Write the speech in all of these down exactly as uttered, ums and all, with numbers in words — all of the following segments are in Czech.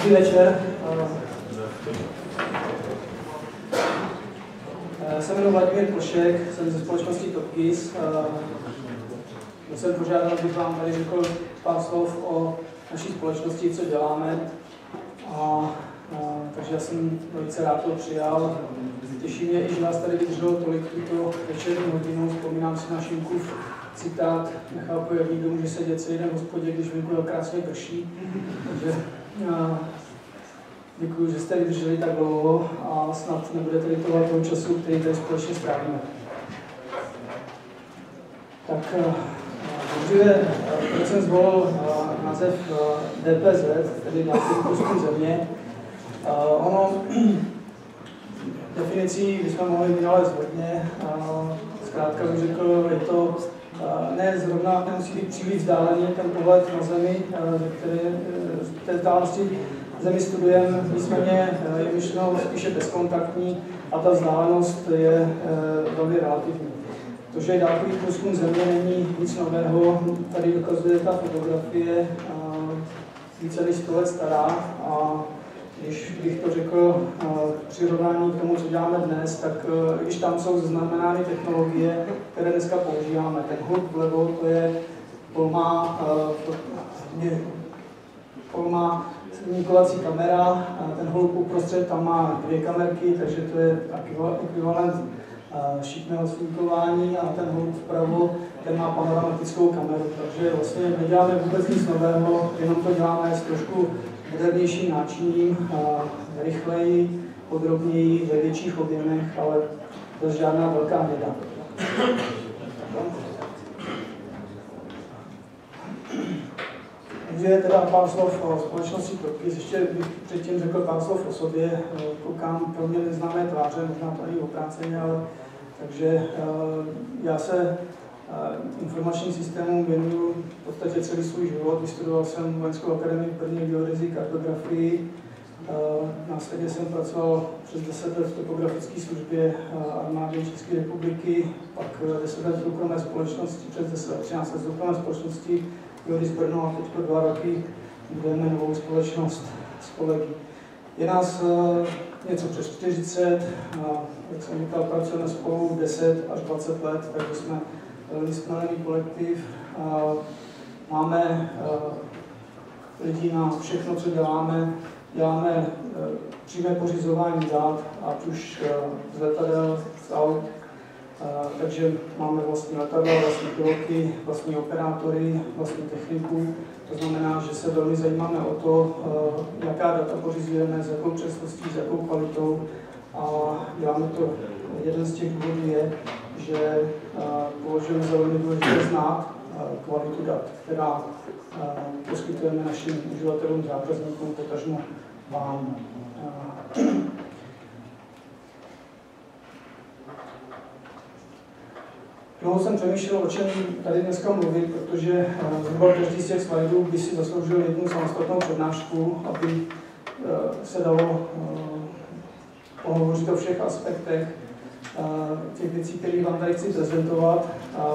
Hezký večer. Jsem jmenuji Vladimír Košek, jsem ze společnosti Topkis. Byl jsem požádal, abych vám tady řekl pár slov o naší společnosti, co děláme. A, a, takže já jsem velice rád to přijal. Těší mě i, že vás tady vydrželo tolik tuto večerní hodinu. Vzpomínám si na Šimkův citát: nechápu, jak někdo může sedět celý den v hospodě, když venku krásně prší. Takže a, děkuji, že jste vydrželi tak dlouho a snad nebudete litovat toho času, který tady společně strávíme. Tak dobře, proč jsem zvolil název D P Z, tedy Dálkový průzkum země. Ono definicí bychom mohli vynalézt hodně. Zkrátka bych řekl, je to ne zrovna, nemusí být příliš vzdálený ten pohled na Zemi, který v té vzdálenosti Zemi studujeme, nicméně je myšleno spíše bezkontaktní a ta vzdálenost je velmi relativní. To, že dálkový průzkum Země není nic nového, tady dokazuje ta fotografie více než sto let stará, a když bych to řekl přirovnání k tomu, co děláme dnes, tak když tam jsou zaznamenány technologie, které dneska používáme. Ten hluk vlevo, to je polmá, polmá snímkovací kamera, a ten hluk uprostřed tam má dvě kamerky, takže to je ekvivalent šikmého snímkování, a ten hluk vpravo, ten má panoramatickou kameru. Takže vlastně neděláme vůbec nic nového, jenom to děláme s trošku modernějším náčiním, rychleji, podrobněji, ve větších objemech, ale to je žádná velká věda. Takže teda pár slov o společnosti Topkis. Ještě bych předtím řekl pár slov o sobě. Koukám pro mě neznámé tváře, možná to ani obráceně, ale takže já se informačním systémům věnuju v podstatě celý svůj život. Vystudoval jsem Vojenskou akademii v Brně geodezii, kartografii. Následně jsem pracoval přes deset let v topografické službě armády České republiky, pak deset let v soukromé společnosti, přes deset let, třináct let v soukromé společnosti Geodis Brno, a teď dva roky budeme novou společnost s kolegy. Je nás uh, něco přes čtyřicet, uh, jak jsem říkal, pracujeme spolu deset až dvacet let, takže jsme velmi skvělý kolektiv. Uh, máme uh, lidi na všechno, co děláme. Děláme uh, přímé pořizování dat, ať už uh, z letadel, z aut. Uh, takže máme vlastní letadla, vlastní piloty, vlastní operátory, vlastní techniku. To znamená, že se velmi zajímáme o to, uh, jaká data pořizujeme, s jakou přesností, s jakou kvalitou. A děláme to, jeden z těch důvodů je, že uh, považujeme za velmi důležité znát uh, kvalitu dat, která uh, poskytujeme našim uživatelům, zákazníkům, potažmo vám. Uh, Dlouho jsem přemýšlel, o čem tady dneska mluvit, protože zhruba každý z těch slajdů by si zasloužil jednu samostatnou přednášku, aby se dalo pohovořit o všech aspektech těch věcí, které vám tady chci prezentovat.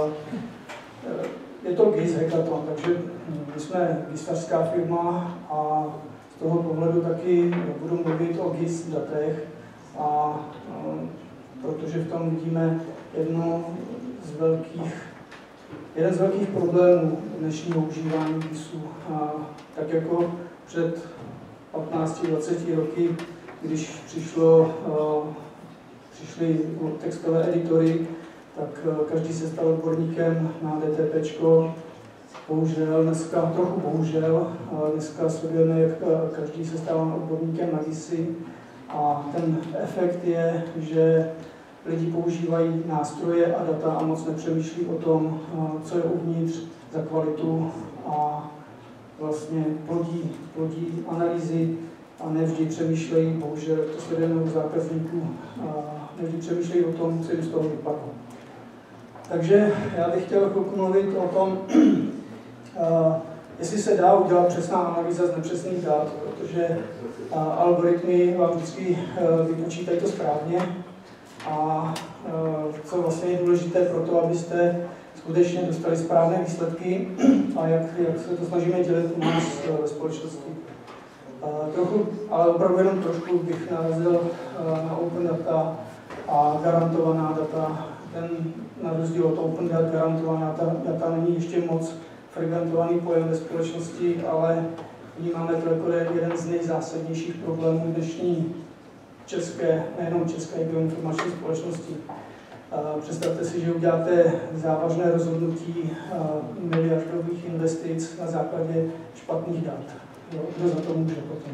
Je to G I S Hackathon, takže my jsme gistařská firma a z toho pohledu taky budu mluvit o G I S datech, a protože v tom vidíme jedno z velkých, jeden z velkých problémů dnešního užívání G I S u. A tak jako před patnácti dvaceti roky, když přišlo, uh, přišly textové editory, tak uh, každý se stal odborníkem na DTPčko. Bohužel, dneska, trochu bohužel, uh, dneska sledujeme, jak uh, každý se stává odborníkem na G I S y, a ten efekt je, že lidi používají nástroje a data a moc nepřemýšlí o tom, co je uvnitř za kvalitu, a vlastně plodí, plodí analýzy a nevždy přemýšlejí, bohužel to sledujeme u zákazníků, nevždy přemýšlejí o tom, co jim z toho vypadlo. Takže já bych chtěl chvilku mluvit o tom, jestli se dá udělat přesná analýza z nepřesných dat, protože algoritmy vám vždycky vypočítají to správně. A co vlastně je důležité pro to, abyste skutečně dostali správné výsledky, a jak, jak se to snažíme dělat u nás ve společnosti. Trochu, ale opravdu jenom trošku bych narazil na open data a garantovaná data. Ten na rozdíl od open data garantovaná data není ještě moc frekventovaný pojem ve společnosti, ale vnímáme to jako jeden z nejzásadnějších problémů dnešní české, nejenom české geoinformační společnosti. Představte si, že uděláte závažné rozhodnutí miliardových investic na základě špatných dat. Jo, kdo za to může potom?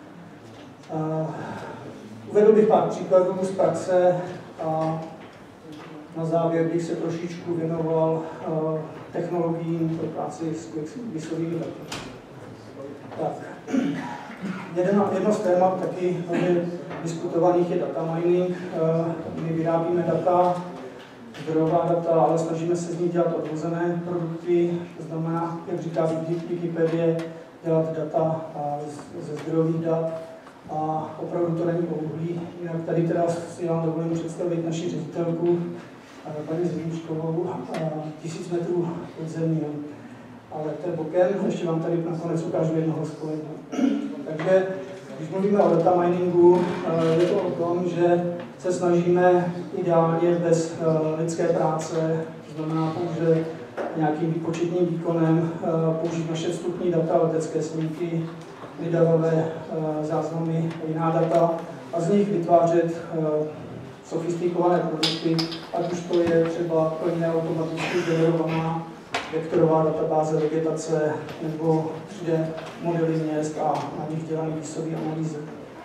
Uvedl bych pár příkladů z praxe a na závěr bych se trošičku věnoval technologiím pro práci s quicklisovými daty. Tak. Jedno, jedno z témat taky hodně diskutovaných je data mining. My vyrábíme data, zdrojová data, ale snažíme se z nich dělat odvozené produkty. To znamená, jak říká Wikipedie, dělat data ze zdrojových dat. A opravdu to není o uhlí. Jinak tady teda si vám dovolím představit naši ředitelku, paní Zlíčkovou, tisíc metrů pod zemí. Ale to je bokem, ještě vám tady nakonec ukážu jednoho z kolegů. Takže, když mluvíme o data miningu, je to o tom, že se snažíme ideálně bez lidské práce, to znamená pouze nějakým výpočetním výkonem, použít naše vstupní data, letecké snímky, lidarové záznamy a jiná data a z nich vytvářet sofistikované produkty, ať už to je třeba plně automaticky generovaná vektorová databáze vegetace nebo tři dé modely měst a na nich dělané výsové analýzy.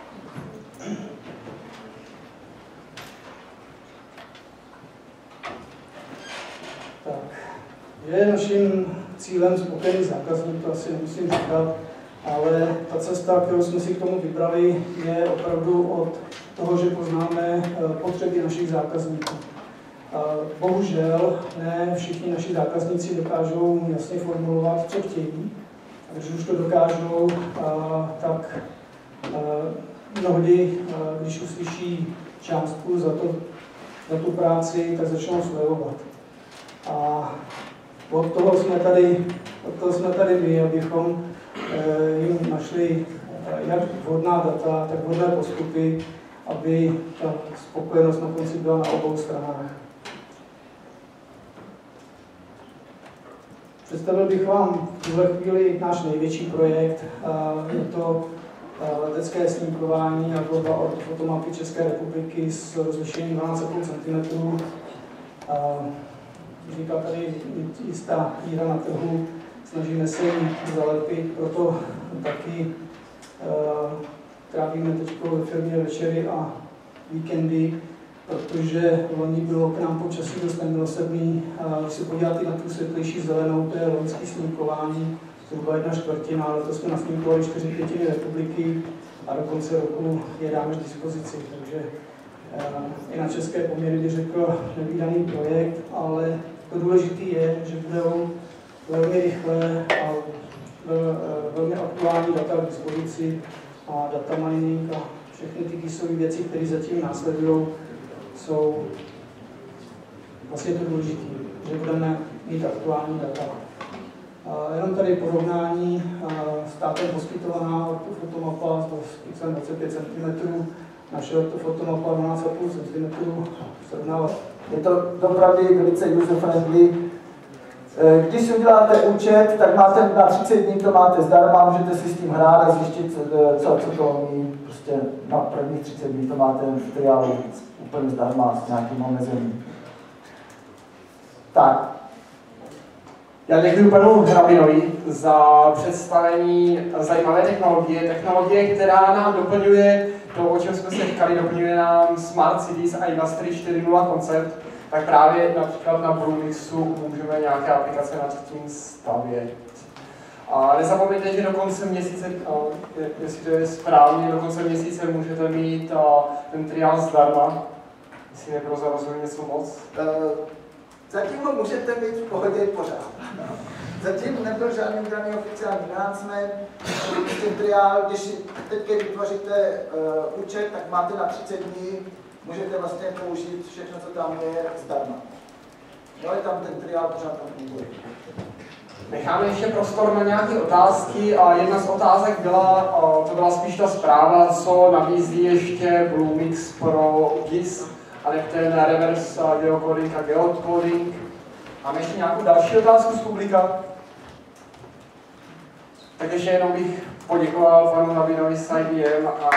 Tak. Je naším cílem spokojený zákazník, to asi nemusím říkat, ale ta cesta, kterou jsme si k tomu vybrali, je opravdu od toho, že poznáme potřeby našich zákazníků. Bohužel ne všichni naši zákazníci dokážou jasně formulovat, co chtějí. A když už to dokážou, tak mnohdy, když uslyší částku za, to, za tu práci, tak začnou slevovat. A od toho jsme tady, od toho jsme tady my, abychom jim našli jak vhodná data, tak vhodné postupy, aby ta spokojenost na konci byla na obou stranách. Představil bych vám v tuhle chvíli náš největší projekt. Je to letecké snímkování a tvorba ortofotomapy České republiky s rozlišením dvanáct celá pět centimetru. Vznikla tady jistá díra na trhu, snažíme se ji zalepit, proto taky trávíme teď ve firmě večery a víkendy, protože loni bylo k nám počasí dost nemilosrdný. Když se podíváte na tu světlejší zelenou, to je loňský snímkování, zhruba jedna čtvrtina, ale to jsme nasnímkovali čtyři pětiny republiky a do konce roku je dáme k dispozici. Takže i na české poměry bych řekl nevídaný projekt, ale to důležité je, že budou velmi rychle a velmi aktuální data k dispozici a data mining a všechny ty kýsové věci, které zatím následují, jsou vlastně to důležité, že budeme mít aktuální data. A jenom tady porovnání, státem poskytovaná ortofotomapa s pixelem dvacet pět centimetrů, naše ortofotomapa dvanáct celá pět centimetru, srovnávat. Je to opravdu velice user-friendly. Když si uděláte účet, tak máte na třicet dní to máte zdarma, můžete si s tím hrát a zjistit, co, co to umí. Prostě na prvních třicet dní to máte triál úplně zdarma s nějakým omezením. Tak. Já děkuji panu Hrabinovi za představení zajímavé technologie. Technologie, která nám doplňuje to, o čem jsme se říkali, doplňuje nám Smart Cities a Industry čtyři tečka nula koncept. Tak právě například na Brunixu můžeme nějaké aplikace nad tím stavět. A nezapomeňte, že do konce měsíce, jestli to je správně, do konce měsíce můžete mít ten triál zdarma. Jestli neprozrazuje něco moc. Zatím ho můžete mít v pohodě pořád. Zatím nebyl žádný udělaný oficiální announcement. Ten triál, když teď vytvoříte uh, účet, tak máte na třicet dní, můžete vlastně použít všechno, co tam je, zdarma. No ale tam ten triál pořád tam funguje. necháme ještě prostor na nějaké otázky a jedna z otázek byla, to byla spíš ta zpráva, co nabízí ještě Bluemix pro G I S, a ne ten reverse geocoding a geocoding. Máme ještě nějakou další otázku z publika? Tak ještě jenom bych poděkoval panu Nabínovi z I B M a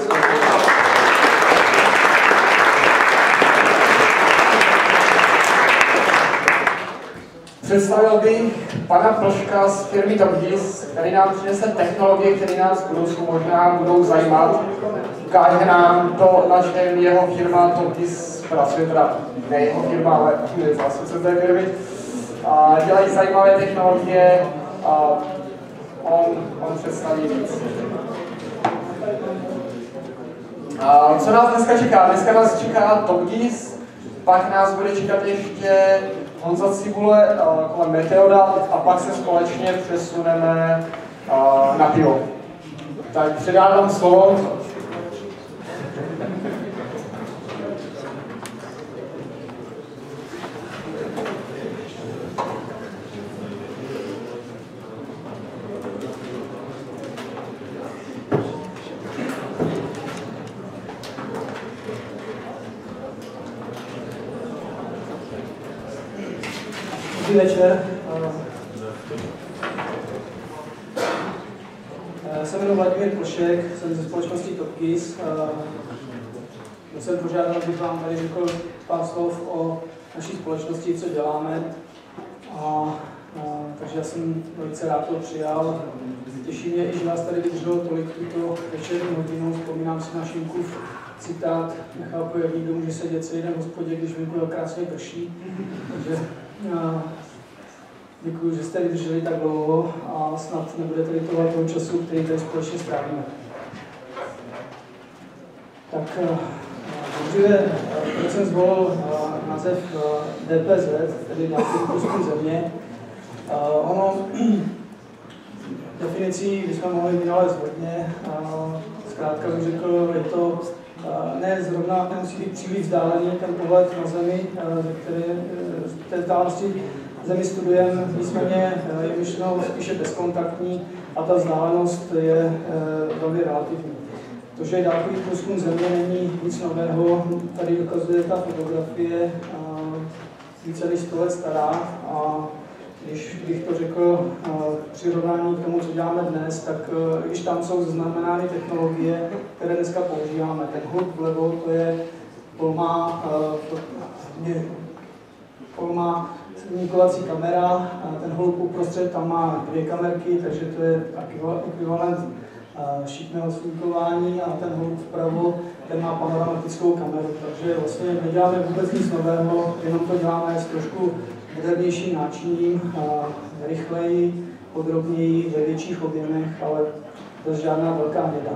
představil bych pana Plška z firmy TopGIS, který nám přinese technologie, které nás v budoucnu možná budou zajímat. Ukáže nám to, na čem jeho firma TopGIS pracuje, teda ne jeho firma, ale zástupce té firmy. A dělají zajímavé technologie a on, on představí víc. A co nás dneska čeká? Dneska nás čeká TopGIS, pak nás bude čekat ještě Honza Cibule kolem Meteodat a pak se společně přesuneme uh, na pivo. Tak předávám slovo. Dobrý večer. Já se jmenuji Vladimír Plšek, jsem ze společnosti TopGIS. Já jsem požádal, abych vám tady řekl pár slov o naší společnosti, co děláme. A, a, takže já jsem velice rád to přijal. Těší mě i, že vás tady vydrželo tolik tuto večerní hodinu. Vzpomínám si na Šimkův citát: nechápu, jak někdo může sedět celý den v hospodě, když venku krásně prší. Takže a, děkuji, že jste vydrželi tak dlouho a snad nebudete litovat toho času, který tady společně strávíme. Tak dobře, proč jsem zvolil název D P Z, tedy Dálkový průzkum země. Ono definicí bychom mohli vynalézt hodně. Zkrátka bych řekl, je to ne zrovna, nemusí být příliš vzdálený ten pohled na Zemi, který z té vzdálenosti Zemi studujeme, nicméně je myšleno spíše bezkontaktní a ta vzdálenost je velmi relativní. To, že dálkový průzkum Země není nic nového, tady dokazuje ta fotografie více než sto let stará, a když bych to řekl přirovnání k tomu, co děláme dnes, tak když tam jsou zaznamenány technologie, které dneska používáme. Ten hluk vlevo, to je polmá, polmá snímkovací kamera, a ten hluk uprostřed tam má dvě kamerky, takže to je ekvivalent šikmého snímkování, a ten hluk vpravo, ten má panoramatickou kameru. Takže vlastně neděláme vůbec nic nového, jenom to děláme s trošku modernějším náčiním, rychleji, podrobněji, ve větších objemech, ale to je žádná velká věda.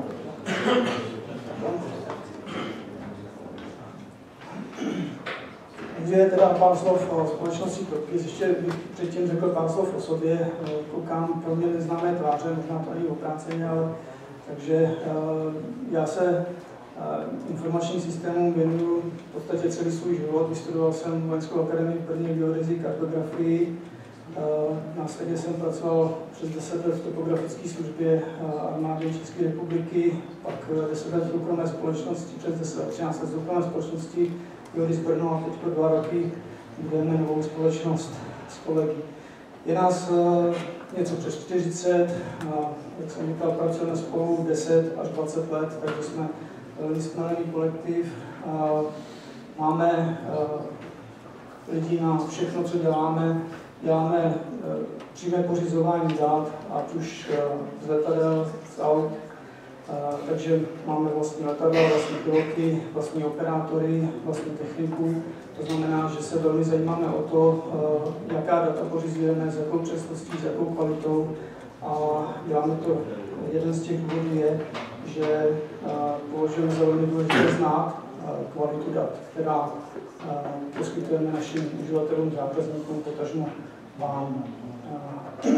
Takže teda pár slov o společnosti TopGIS. Ještě bych předtím řekl pár slov o sobě. Koukám pro mě neznámé tváře, možná to ani obráceně, ale takže já se informačním systémům věnuju v podstatě celý svůj život. Vystudoval jsem Vojenskou akademii v Brně geodezii, kartografii. Následně jsem pracoval přes deset let v topografické službě armády České republiky, pak deset let v soukromé společnosti, přes deset let, třináct let v soukromé společnosti Geodis Brno, a teď dva roky budeme novou společnost s kolegy. Je nás uh, něco přes čtyřicet, uh, jak jsem říkal, pracujeme spolu deset až dvacet let, takže jsme velmi skvělý kolektiv. Uh, máme uh, lidi na všechno, co děláme. Děláme uh, přímé pořizování dat, ať už uh, z letadel, z aut. Uh, takže máme vlastní letadla, vlastní piloty, vlastní operátory, vlastní techniku. To znamená, že se velmi zajímáme o to, uh, jaká data pořizujeme, s jakou přesností, s jakou kvalitou. A děláme to, jeden z těch důvodů je, že uh, považujeme za velmi důležité znát uh, kvalitu dat, která uh, poskytujeme našim uživatelům, zákazníkům, potažmo vám. Uh,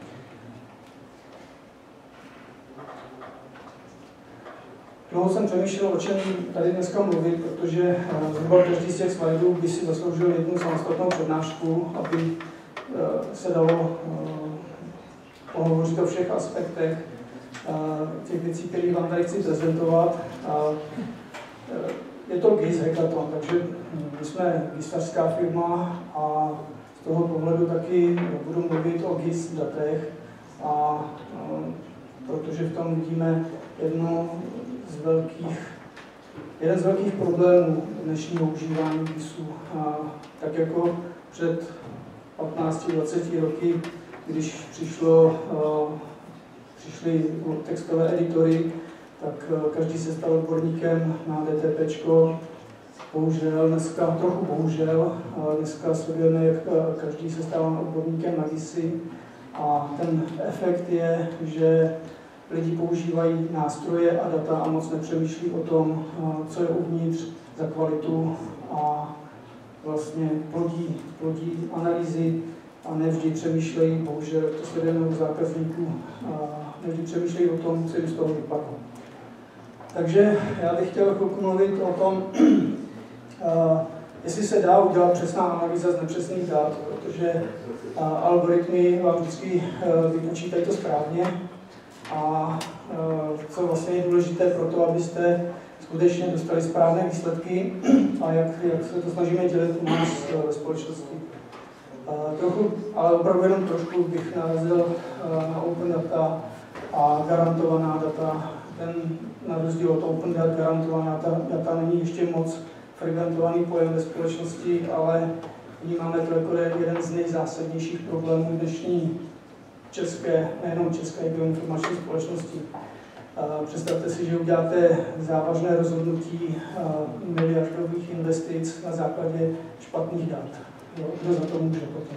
Dlouho jsem přemýšlel, o čem tady dneska mluvit, protože zhruba každý z těch slajdů by si zasloužil jednu samostatnou přednášku, aby se dalo pohovořit o všech aspektech těch věcí, které vám tady chci prezentovat. Je to G I S Hackathon, takže my jsme gistařská firma a z toho pohledu taky budu mluvit o G I S datech, a, protože v tom vidíme jedno z velkých, jeden z velkých problémů dnešního užívání G I S u. A tak jako před patnácti dvaceti roky, když přišlo, přišly textové editory, tak každý se stal odborníkem na DTPčko. Bohužel, dneska, trochu bohužel, dneska sledujeme, jak každý se stává odborníkem na G I S y, a ten efekt je, že lidi používají nástroje a data a moc nepřemýšlí o tom, co je uvnitř za kvalitu, a vlastně plodí, plodí analýzy a nevždy přemýšlejí, bohužel to sledujeme u zákazníků, nevždy přemýšlejí o tom, co jim z toho vypadlo. Takže já bych chtěl chvilku mluvit o tom, Uh, jestli se dá udělat přesná analýza z nepřesných dat, protože uh, algoritmy vám vždycky uh, vypočítají to správně, a uh, co vlastně je důležité pro to, abyste skutečně dostali správné výsledky, a jak, jak se to snažíme dělat u nás uh, ve společnosti. Uh, trochu, ale opravdu jenom trošku bych narazil uh, na open data a garantovaná data. Ten, na rozdíl od open data, garantovaná data není ještě moc frekventovaný pojem ve společnosti, ale vnímáme to jako jeden z nejzásadnějších problémů dnešní české, nejenom české bioinformační společnosti. Představte si, že uděláte závažné rozhodnutí miliardových investic na základě špatných dat. Jo, kdo za to může potom?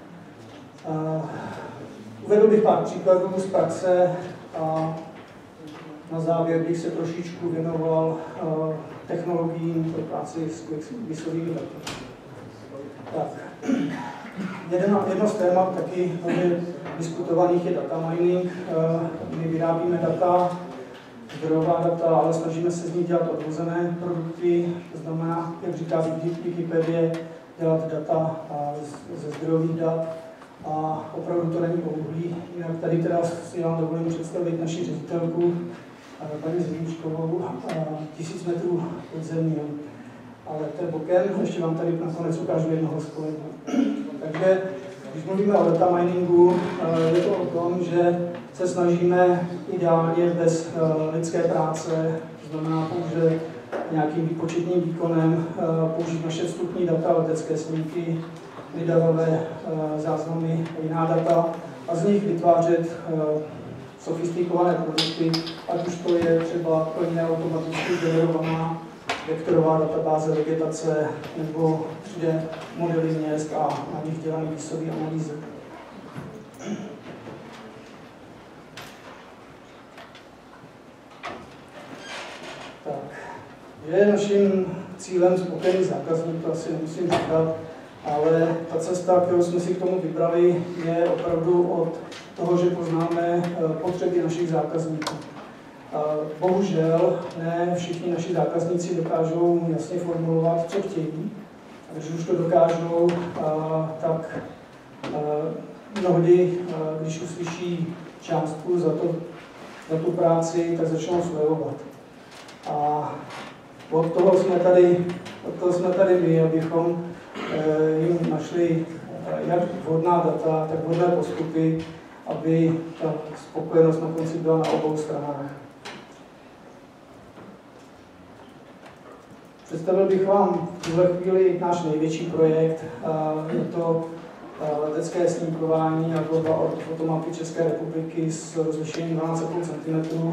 Uvedl bych pár příkladů z praxe a na závěr bych se trošičku věnoval uh, technologiím pro práci s quicklisovými daty. Tak. Jedno, jedno z témat taky hodně diskutovaných je data mining. Uh, my vyrábíme data, zdrojová data, ale snažíme se z nich dělat odvozené produkty. To znamená, jak říká Wikipedie, dělat data uh, ze zdrojových dat. A opravdu to není o uhlí. Jinak tady teda si vám dovolím představit naši ředitelku, paní Zlíčkovou, tisíc metrů pod zemí. Ale to je bokem, ještě vám tady nakonec ukážu jednoho z kolegů. Takže, když mluvíme o data miningu, je to o tom, že se snažíme ideálně bez lidské práce, to znamená pouze nějakým výpočetním výkonem, použít naše vstupní data, letecké snímky, lidarové záznamy a jiná data, a z nich vytvářet sofistikované produkty, ať už to je třeba plně automaticky generovaná vektorová databáze vegetace nebo tři dé modely měst a na nich dělané výsové analýzy. Tak, je naším cílem spokojený zákazník, to asi nemusím říkat, ale ta cesta, kterou jsme si k tomu vybrali, je opravdu od toho, že poznáme potřeby našich zákazníků. Bohužel ne všichni naši zákazníci dokážou jasně formulovat, co chtějí. A když už to dokážou, tak mnohdy, když uslyší částku za, to, za tu práci, tak začnou slevovat. A od toho jsme tady, od toho jsme tady my, abychom jim našli jak vhodná data, tak vhodné postupy, aby ta spokojenost na konci byla na obou stranách. Představil bych vám v tuhle chvíli náš největší projekt. Je to letecké snímkování a tvorba ortofotomapy České republiky s rozlišením dvanáct celá pět centimetrů.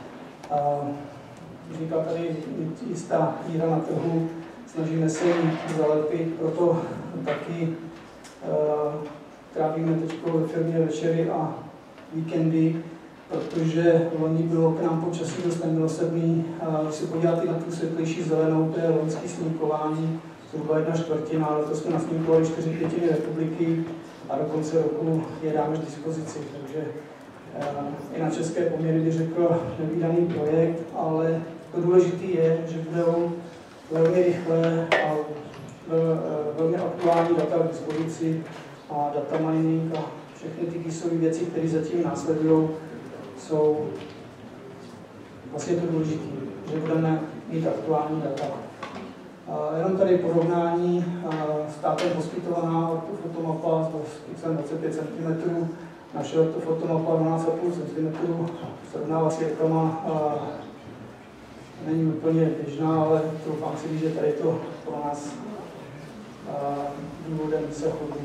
Vzniká tady jistá díra na trhu, snažíme se ji zalepit, proto taky trávíme teď ve firmě večery a víkendy, protože loni bylo k nám počasí dost nemilosrdný. Když se podíváte na tu světlejší zelenou, to je loňský snímkování, zhruba jedna čtvrtina, ale to jsme nasnímkovali čtyři pětiny republiky a do konce roku je dáme k dispozici. Takže i na české poměry bych řekl nevídaný projekt, ale to důležité je, že budou velmi rychle a velmi aktuální data k dispozici a data mining a všechny ty kýsové věci, které zatím následují, jsou vlastně to důležité, že budeme mít aktuální data. A jenom tady porovnání, státem poskytovaná ortofotomapa s pixelem dvacet pět centimetrů, naše ortofotomapa dvanáct celá pět centimetrů, srovnávací reklama není úplně běžná, ale doufám si, že tady to pro nás důvodem se chodí.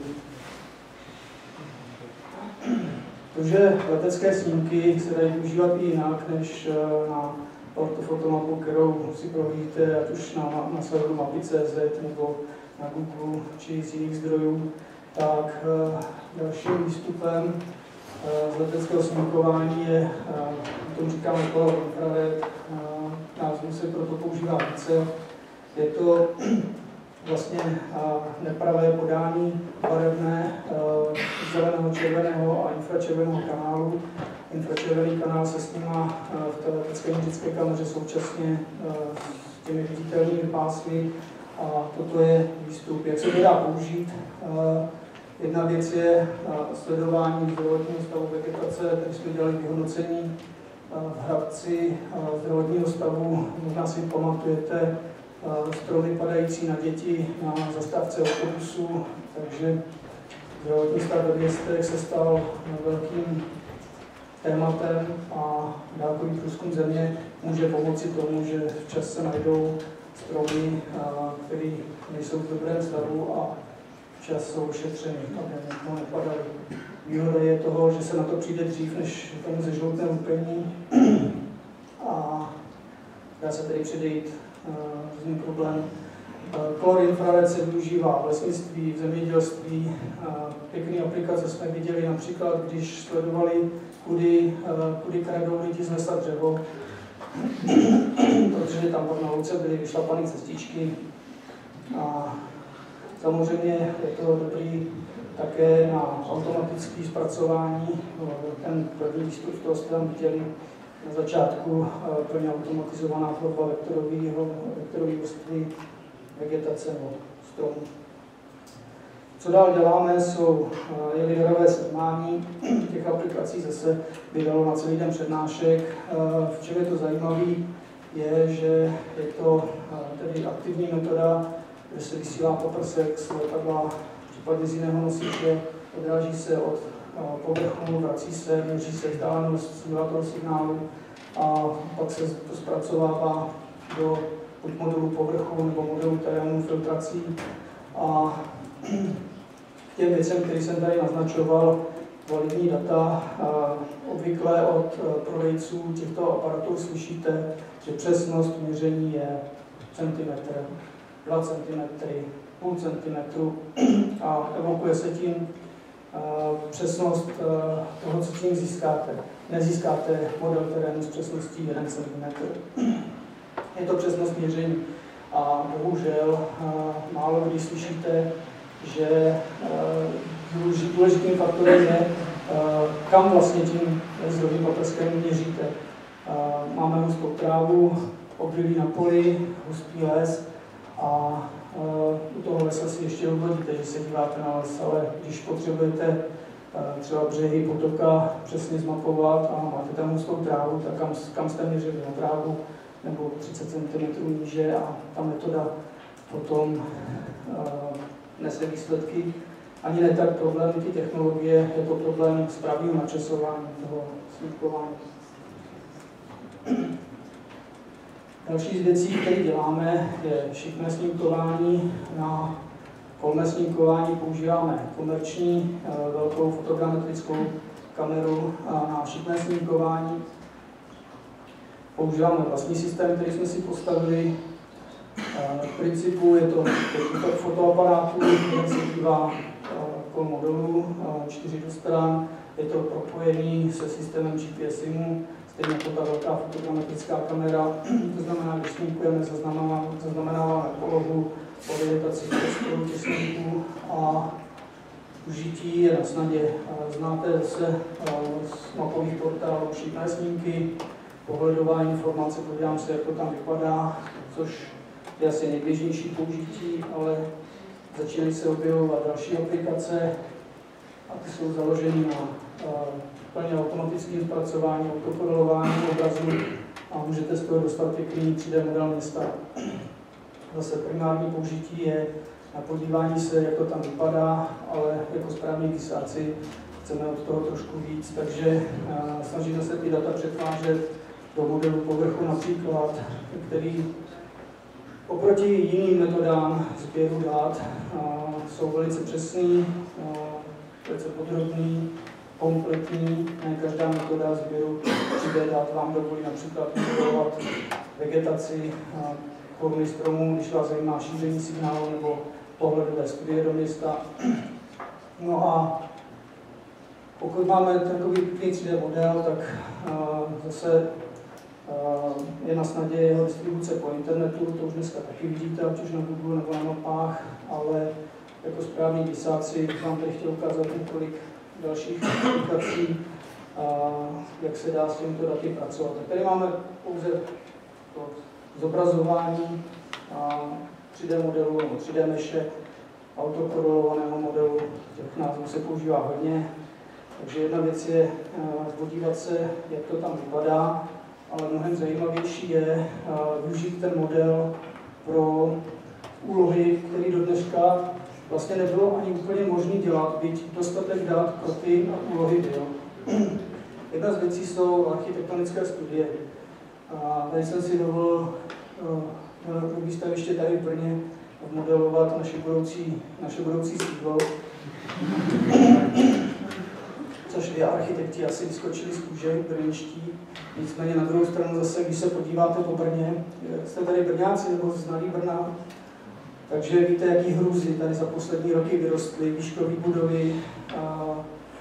Protože letecké snímky se dají využívat i jinak, než na ortofotomapu, kterou si prohlídíte, ať už na, na serveru mapy tečka cé zet nebo na Google či z jiných zdrojů, tak dalším výstupem z leteckého snímkování je, tomu říkáme color infrared, názvu se proto používá více. Je to vlastně nepravé podání barevné zeleného, červeného a infračerveného kanálu. Infračervený kanál se snímá v té letecké měřické kameře současně s těmi viditelnými pásmy a toto je výstup. Jak se to dá použít? Jedna věc je sledování zdravotního stavu vegetace, tady jsme dělali vyhodnocení v Hrabci zdravotního stavu. Možná si pamatujete stromy padající na děti na zastávce autobusu, takže zdravotní stav ve městech se stal velkým tématem a dálkový průzkum země může pomoci tomu, že včas se najdou stromy, které nejsou v dobrém stavu a včas jsou ošetřeny, aby nikoho nepadaly. Výhoda je toho, že se na to přijde dřív, než tomu zežloutne lupení a dá se tedy předejít různým problémům. Color infrared se využívá v lesnictví, v zemědělství. Pěkné aplikace jsme viděli například, když sledovali, kudy, kudy kradou lidi z lesa dřevo, protože tam na louce byly vyšlapané cestičky. A samozřejmě je to dobrý také na automatické zpracování. Ten první výstup, toho jste tam viděli na začátku, plně automatizovaná tvorba vektorového vrství vegetace nebo stromů. Co dál děláme, jsou je lidarové snímání. Těch aplikací zase by dalo na celý den přednášek. V čem je to zajímavé, je, že je to tedy aktivní metoda, kde se vysílá paprsek z letadla, případně z jiného nosiče, odráží se od povrchu, vrací se, měří se vzdálenost simulator signálu a pak se to zpracovává do buď modulu povrchu nebo modulu terénu filtrací. A k těm věcem, které jsem tady naznačoval, validní data, obvykle od prodejců těchto aparatů slyšíte, že přesnost měření je centimetr, dva centimetry, půl centimetru a evokuje se tím přesnost toho, co tím získáte. Nezískáte model terénu s přesností jeden centimetr. Je to přesnost měření a bohužel málo kdy slyšíte, že důležitým faktorem je, kam vlastně tím zdrovým paprskem měříte. Máme hustou trávu, období na poli, hustý les a u toho lesa si ještě uvodíte, že se díváte na les, ale když potřebujete třeba břehy potoka přesně zmapovat a máte tam hustou trávu, tak kam, kam jste měřili na trávu nebo třicet centimetrů níže a ta metoda potom uh, nese výsledky. Ani ne tak problém ty technologie, je to problém správného načasování toho snímkování. Další z věcí, které děláme, je šikmé snímkování. Na kolmé snímkování používáme komerční velkou fotogrammetrickou kameru a na šikmé snímkování používáme vlastní systém, který jsme si postavili. V principu je to fotoaparátu, který se dívá kolem modulu, čtyři do stran. Je to propojení se systémem G P S SIMu, stejně jako ta velká fotogrammetrická kamera. To znamená, když snímkujeme, zaznamenáváme polohu, orientaci prostoru těch snímků a užití je na snadě. Znáte zase z mapových portálů šikmé snímky, pohledová informace, podívám se, jak to tam vypadá, což je asi nejběžnější použití, ale začínají se objevovat další aplikace. a ty jsou založeny na plně automatickém zpracování, autokorelování obrazů a můžete z toho dostat pěkný tři dé model města. Zase primární použití je na podívání se, jak to tam vypadá, ale jako správní výsáci chceme od toho trošku víc, takže snažíme se ty data přetvářet do modelu povrchu například, který oproti jiným metodám sběru dat jsou velice přesný, velice podrobný, kompletní. Ne každá metoda sběru tři dé dat vám dovolí například modelovat vegetaci koruny stromů, když vás zajímá šíření signálu nebo pohledové studie do města. No a pokud máme takový pěkný tři dé model, tak zase je na snadě jeho distribuce po internetu, to už dneska taky vidíte, ať už na Google nebo na mapách, ale jako správní disáci vám tady chtěl ukázat několik dalších aplikací, jak se dá s těmito daty pracovat. Tak tady máme pouze to zobrazování tři dé modelu nebo tři dé meše, autokorelovaného modelu, těch názvů se používá hodně. Takže jedna věc je podívat se, jak to tam vypadá, ale mnohem zajímavější je využít ten model pro úlohy, které do dneška vlastně nebylo ani úplně možné dělat, byť dostatek dat pro ty úlohy byl. Jedna z věcí jsou architektonické studie. A tady jsem si dovolil na výstaviště tady v Brně modelovat naše budoucí, naše budoucí sídlo. Což vy architekti asi vyskočili z kůže brněnští. Nicméně na druhou stranu zase, když se podíváte po Brně, jste tady Brňáci nebo znalí Brna, takže víte, jaký hrůzy tady za poslední roky vyrostly, výškové budovy, a, a,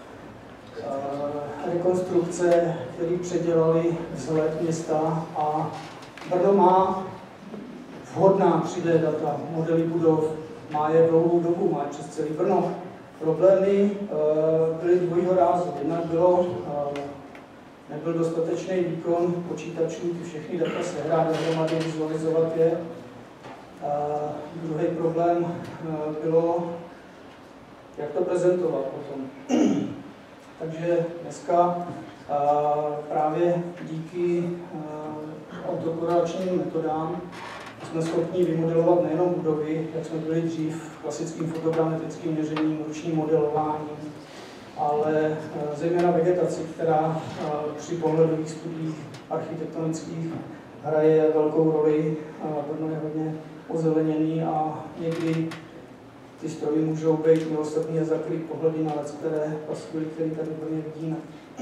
rekonstrukce, které předělaly vzhled města a Brno má vhodná tři dé data, modely budov, má je dlouhou dobu, má je přes celý Brno. Problémy uh, byly dvojího rázu. Jednak bylo, uh, nebyl dostatečný výkon počítačů, ty všechny data sehrát dohromady, vizualizovat je. Uh, druhý problém uh, bylo, jak to prezentovat potom. Takže dneska uh, právě díky uh, autokorelačním metodám jsme schopni vymodelovat nejenom budovy, jak jsme byli dřív, klasickým fotogrametrickým měřením, ručním modelováním, ale zejména vegetaci, která při pohledových studiích architektonických hraje velkou roli. Brno je hodně ozeleněný a někdy ty stromy můžou být milosrdný a zakrýt pohledy na leckteré paskvily, které tady v Brně vidíme.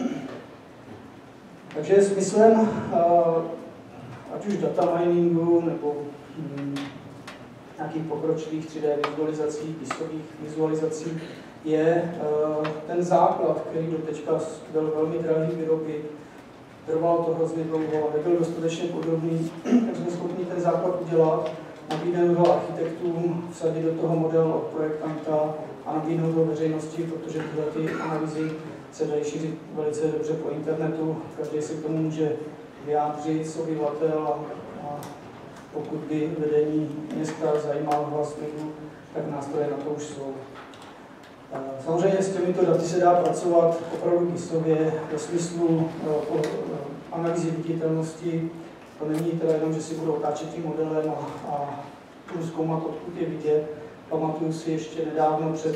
Takže smyslem ať už data miningu nebo hm, nějakých pokročilých tři dé vizualizací, diskových vizualizací je uh, ten základ, který do teďka byl velmi drahý výroby, trvalo to hrozně dlouho, nebyl dostatečně podrobný, tak jsme schopni ten základ udělat, nabídnout ho architektům, vsadit do toho model od projektanta a nabídnout ho veřejnosti, protože tyhle ty analýzy se dají šířit velice dobře po internetu, každý si k tomu může vyjádřit z obyvatel a, a pokud by vedení města zajímal hlas lidu, tak nástroje na to už jsou. Samozřejmě s těmito daty se dá pracovat opravdu výslově ve smyslu analýzy viditelnosti. To není teda jenom, že si budou otáčet tím modelem a, a budu zkoumat, odkud je vidět. Pamatuju si ještě nedávno před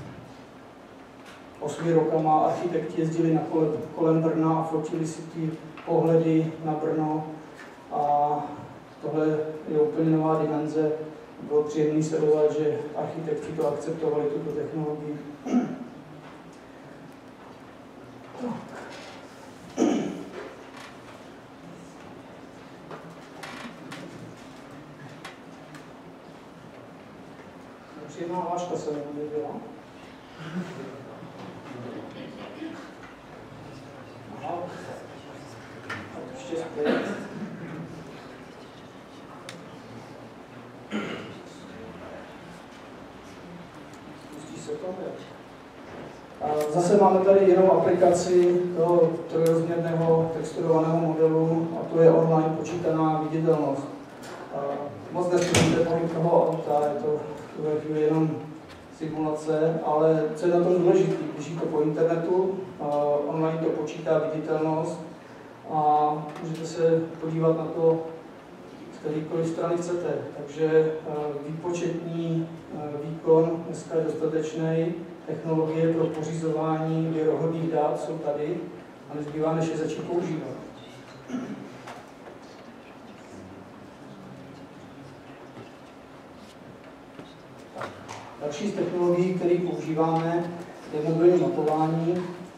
osmi rokama architekti jezdili na kole, kolem Brna a fotili si ty pohledy na Brno a tohle je úplně nová dimenze. Bylo příjemné sledovat, že architekti to akceptovali, tuto technologii. Příjemná hláška se mi objevila. Aha. Ještě zpět. Zase máme tady jinou aplikaci toho trojrozměrného texturovaného modelu a to je online počítaná viditelnost. Moc neslyšíte pohyb toho auta, je to v tuhle chvíli jenom simulace, ale co je na tom důležité, když je to po internetu, online to počítá viditelnost a můžete se podívat na to, z kterékoliv strany chcete. Takže výpočetní výkon dneska je dostatečný, technologie pro pořizování věrohodných dat jsou tady a nezbývá, než je začít používat. Další z technologií, které používáme, je mobilní mapování.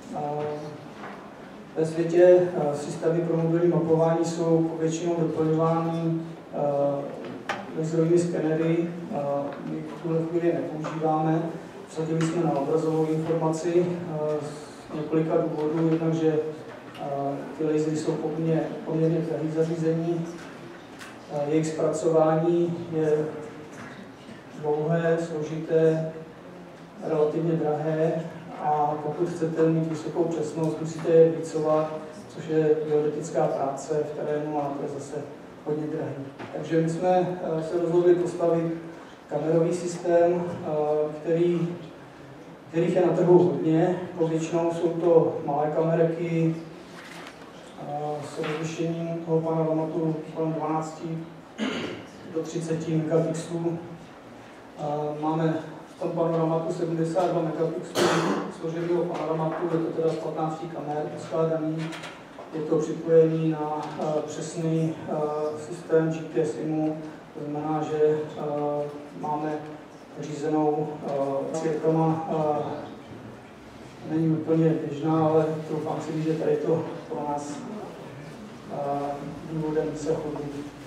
Ve světě systémy pro mobilní mapování jsou povětšinou doplňovány bezdrojovými skenery. My v tuhle chvíli nepoužíváme. Vsadili jsme na obrazovou informaci z několika důvodů. Jednak, že ty lasery jsou poměrně, poměrně drahé zařízení. Jejich zpracování je dlouhé, složité, relativně drahé a pokud chcete mít vysokou přesnost, musíte je vícovat, což je geodetická práce v terénu a to je zase hodně drahé. Takže my jsme se rozhodli postavit kamerový systém, který, kterých je na trhu hodně. Povětšinou jsou to malé kamerky s rozlišením toho panoramatu kolem dvanáct do třicet megapixelů. Máme v tom panoramatu sedmdesát dva megapixelů složeného panoramatu, je to teda z patnácti kamer poskládaný. Je to připojený na přesný systém G P S I M U, to znamená, že máme řízenou světlama. Není úplně běžná, ale doufám si, že tady to pro nás důvodem se chodí.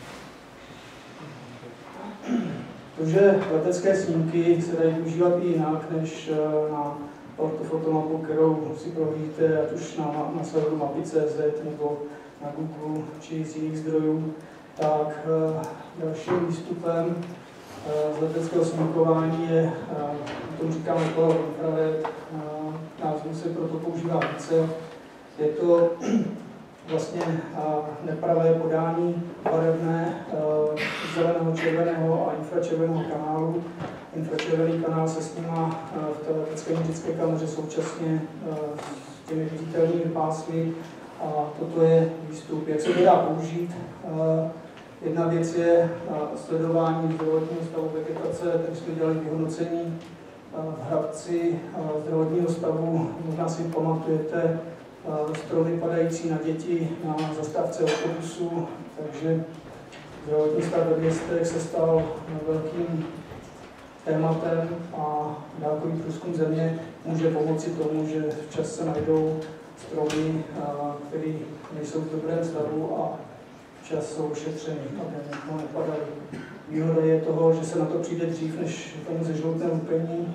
Takže letecké snímky se dají využívat i jinak, než na ortofotomapu, kterou si prohlídíte, ať už na, na serveru mapy tečka cé zet nebo na Google či z jiných zdrojů. Tak dalším výstupem z leteckého snímkování je, tomu říkáme color infrared, názvu se proto používá více. Je to vlastně nepravé podání barevné zeleného, červeného a infračerveného kanálu. Infračervený kanál se snímá v té letecké měřické kameře současně s těmi viditelnými pásmy a toto je výstup. Jak se to dá použít? Jedna věc je sledování zdravotního stavu vegetace, tady jsme dělali vyhodnocení v Hrabci zdravotního stavu, možná si pamatujete, stromy padající na děti na zastávce autobusu, takže zdravotní stav ve městech se stal velkým tématem a dálkový průzkum země může pomoci tomu, že včas se najdou stromy, které nejsou v dobrém stavu a včas jsou ošetřeny, aby někoho nepadaly. Výhoda je toho, že se na to přijde dřív, než tomu zežloutne lupení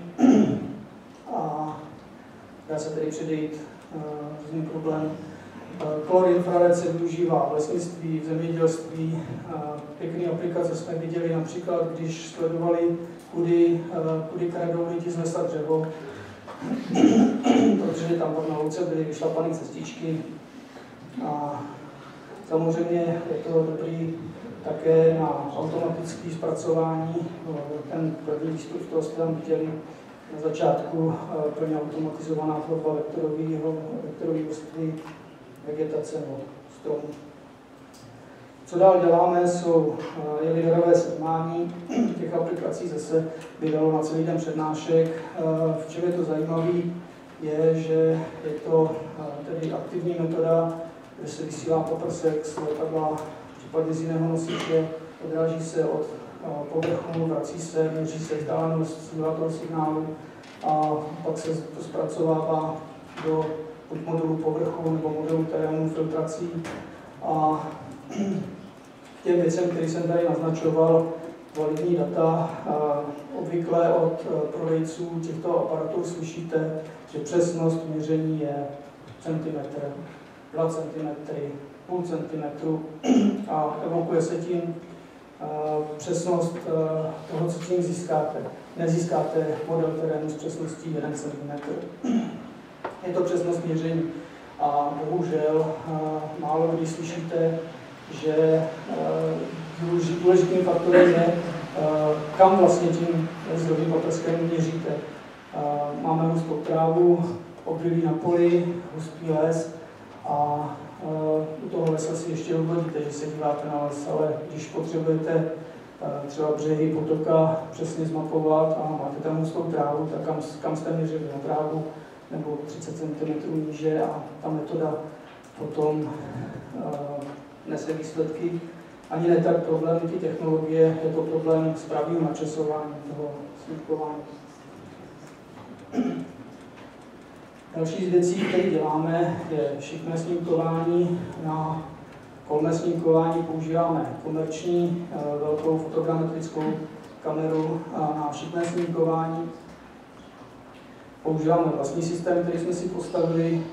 a dá se tedy předejít různým problém. Color infrared se využívá v lesnictví, v zemědělství. Pěkné aplikace jsme viděli například, když sledovali, kudy, kudy kradou lidi z lesa dřevo, protože tam pak na louce byly vyšlapané cestičky. A samozřejmě je to dobrý také na automatické zpracování. Ten první výstup, toho jste tam viděli na začátku, plně automatizovaná tvorba vektorových vrství vegetace nebo stromů. Co dál děláme, jsou je lidarové snímání. Těch aplikací zase vydalo na celý den přednášek. V čem je to zajímavé, je, že je to tedy aktivní metoda, kde se vysílá poprsek z letadla, případně z jiného nosiče, odráží se od povrchu, vrací se, měří se vzdálenost toho signálu a pak se to zpracovává do buď modulu povrchu nebo modulu terénu filtrací. A k těm věcem, které jsem tady naznačoval, validní data, obvykle od prodejců těchto aparatů slyšíte, že přesnost měření je centimetr, dva centimetry, půl centimetru a evokuje se tím přesnost toho, co tím získáte. Nezískáte model terénu s přesností jeden centimetr. Je to přesnost měření a bohužel málo kdy slyšíte, že důležitým faktorem je kam vlastně tím zdrojovým paprskem měříte. Máme hustou trávu, obilí na poli, hustý les a u toho lesa si ještě uvodíte, že se díváte na les, ale když potřebujete třeba břehy potoka přesně zmapovat a máte tam hustou trávu, tak kam, kam jste měřili na trávu nebo třicet centimetrů níže a ta metoda potom nese výsledky. Ani ne tak problém ty technologie, je to problém správného načasování toho snímkování. Další z věcí, které děláme, je šikmé snímkování. Na kolmé snímkování používáme komerční velkou fotogrammetrickou kameru a na šikmé snímkování používáme vlastní systém, který jsme si postavili.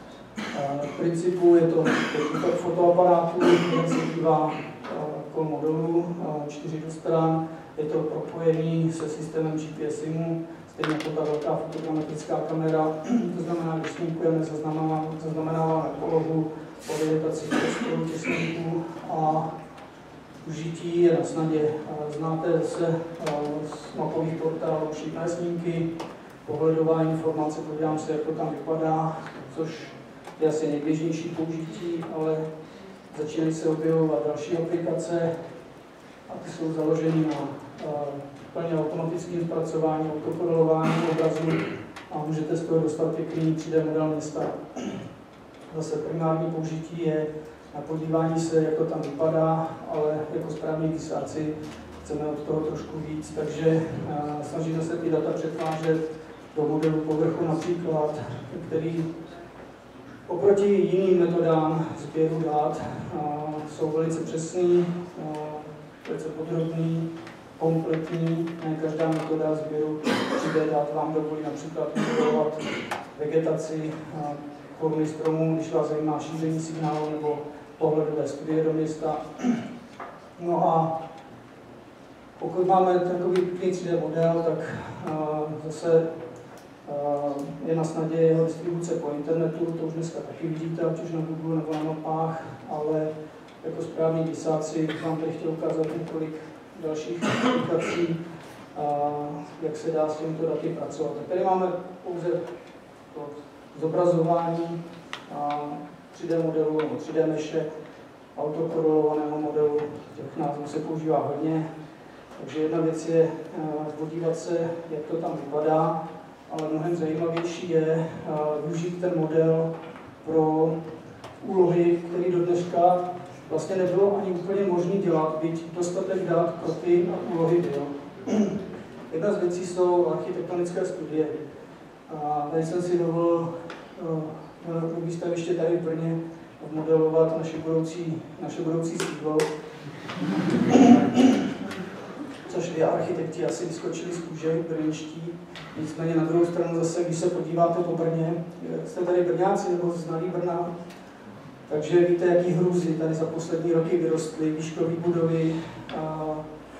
V principu je to několik fotoaparátů, který se dívá kolem modelu, čtyři do stran. Je to propojený se systémem G P S SIMu, stejně jako ta velká fotogrammetrická kamera. To znamená, když snímkujeme, zaznamenáváme polohu, orientaci prostoru těch snímků a užití je na snadě. Znáte zase z mapových portálů šikmé snímky, pohledová informace, podívám se, jak to tam vypadá, což je asi nejběžnější použití, ale začínají se objevovat další aplikace a ty jsou založeny na uh, plně automatickém zpracování, autokorelování obrazů a můžete z toho dostat pěkný tři D model města. Zase primární použití je na podívání se, jak to tam vypadá, ale jako správní výsáci chceme od toho trošku víc, takže uh, snažíme se ty data přetvářet do modelu povrchu například, který oproti jiným metodám sběru dat jsou velice přesný, velice podrobný, kompletní. Ne každá metoda sběru tři D dat vám dovolí například modelovat vegetaci, formy stromů, když vás zajímá šíření signálu nebo pohledové studie do města. No a pokud máme takový tři D model, tak zase je na snadě jeho distribuce po internetu, to už dneska taky vidíte, ať už na Google nebo na mapách, ale jako správní disáci vám tady chtěl ukázat několik dalších aplikací, jak se dá s těmito daty pracovat. Tak tady máme pouze to zobrazování tři D modelu nebo tři D meše, autokorelovaného modelu, těch názvů se používá hodně. Takže jedna věc je podívat se, jak to tam vypadá, ale mnohem zajímavější je uh, využít ten model pro úlohy, které do dneška vlastně nebylo ani úplně možné dělat, byť dostatek dat pro ty úlohy byl. Jedna z věcí jsou architektonické studie. A tady jsem si dovolil uh, výstaviště tady v Brně modelovat naše budoucí, naše budoucí sídlo. Což vy architekti asi vyskočili z kůže brněnští. Nicméně na druhou stranu zase, když se podíváte po Brně, jste tady Brňáci nebo znalí Brna, takže víte, jaký hrůzy tady za poslední roky vyrostly, výškové budovy, a, a,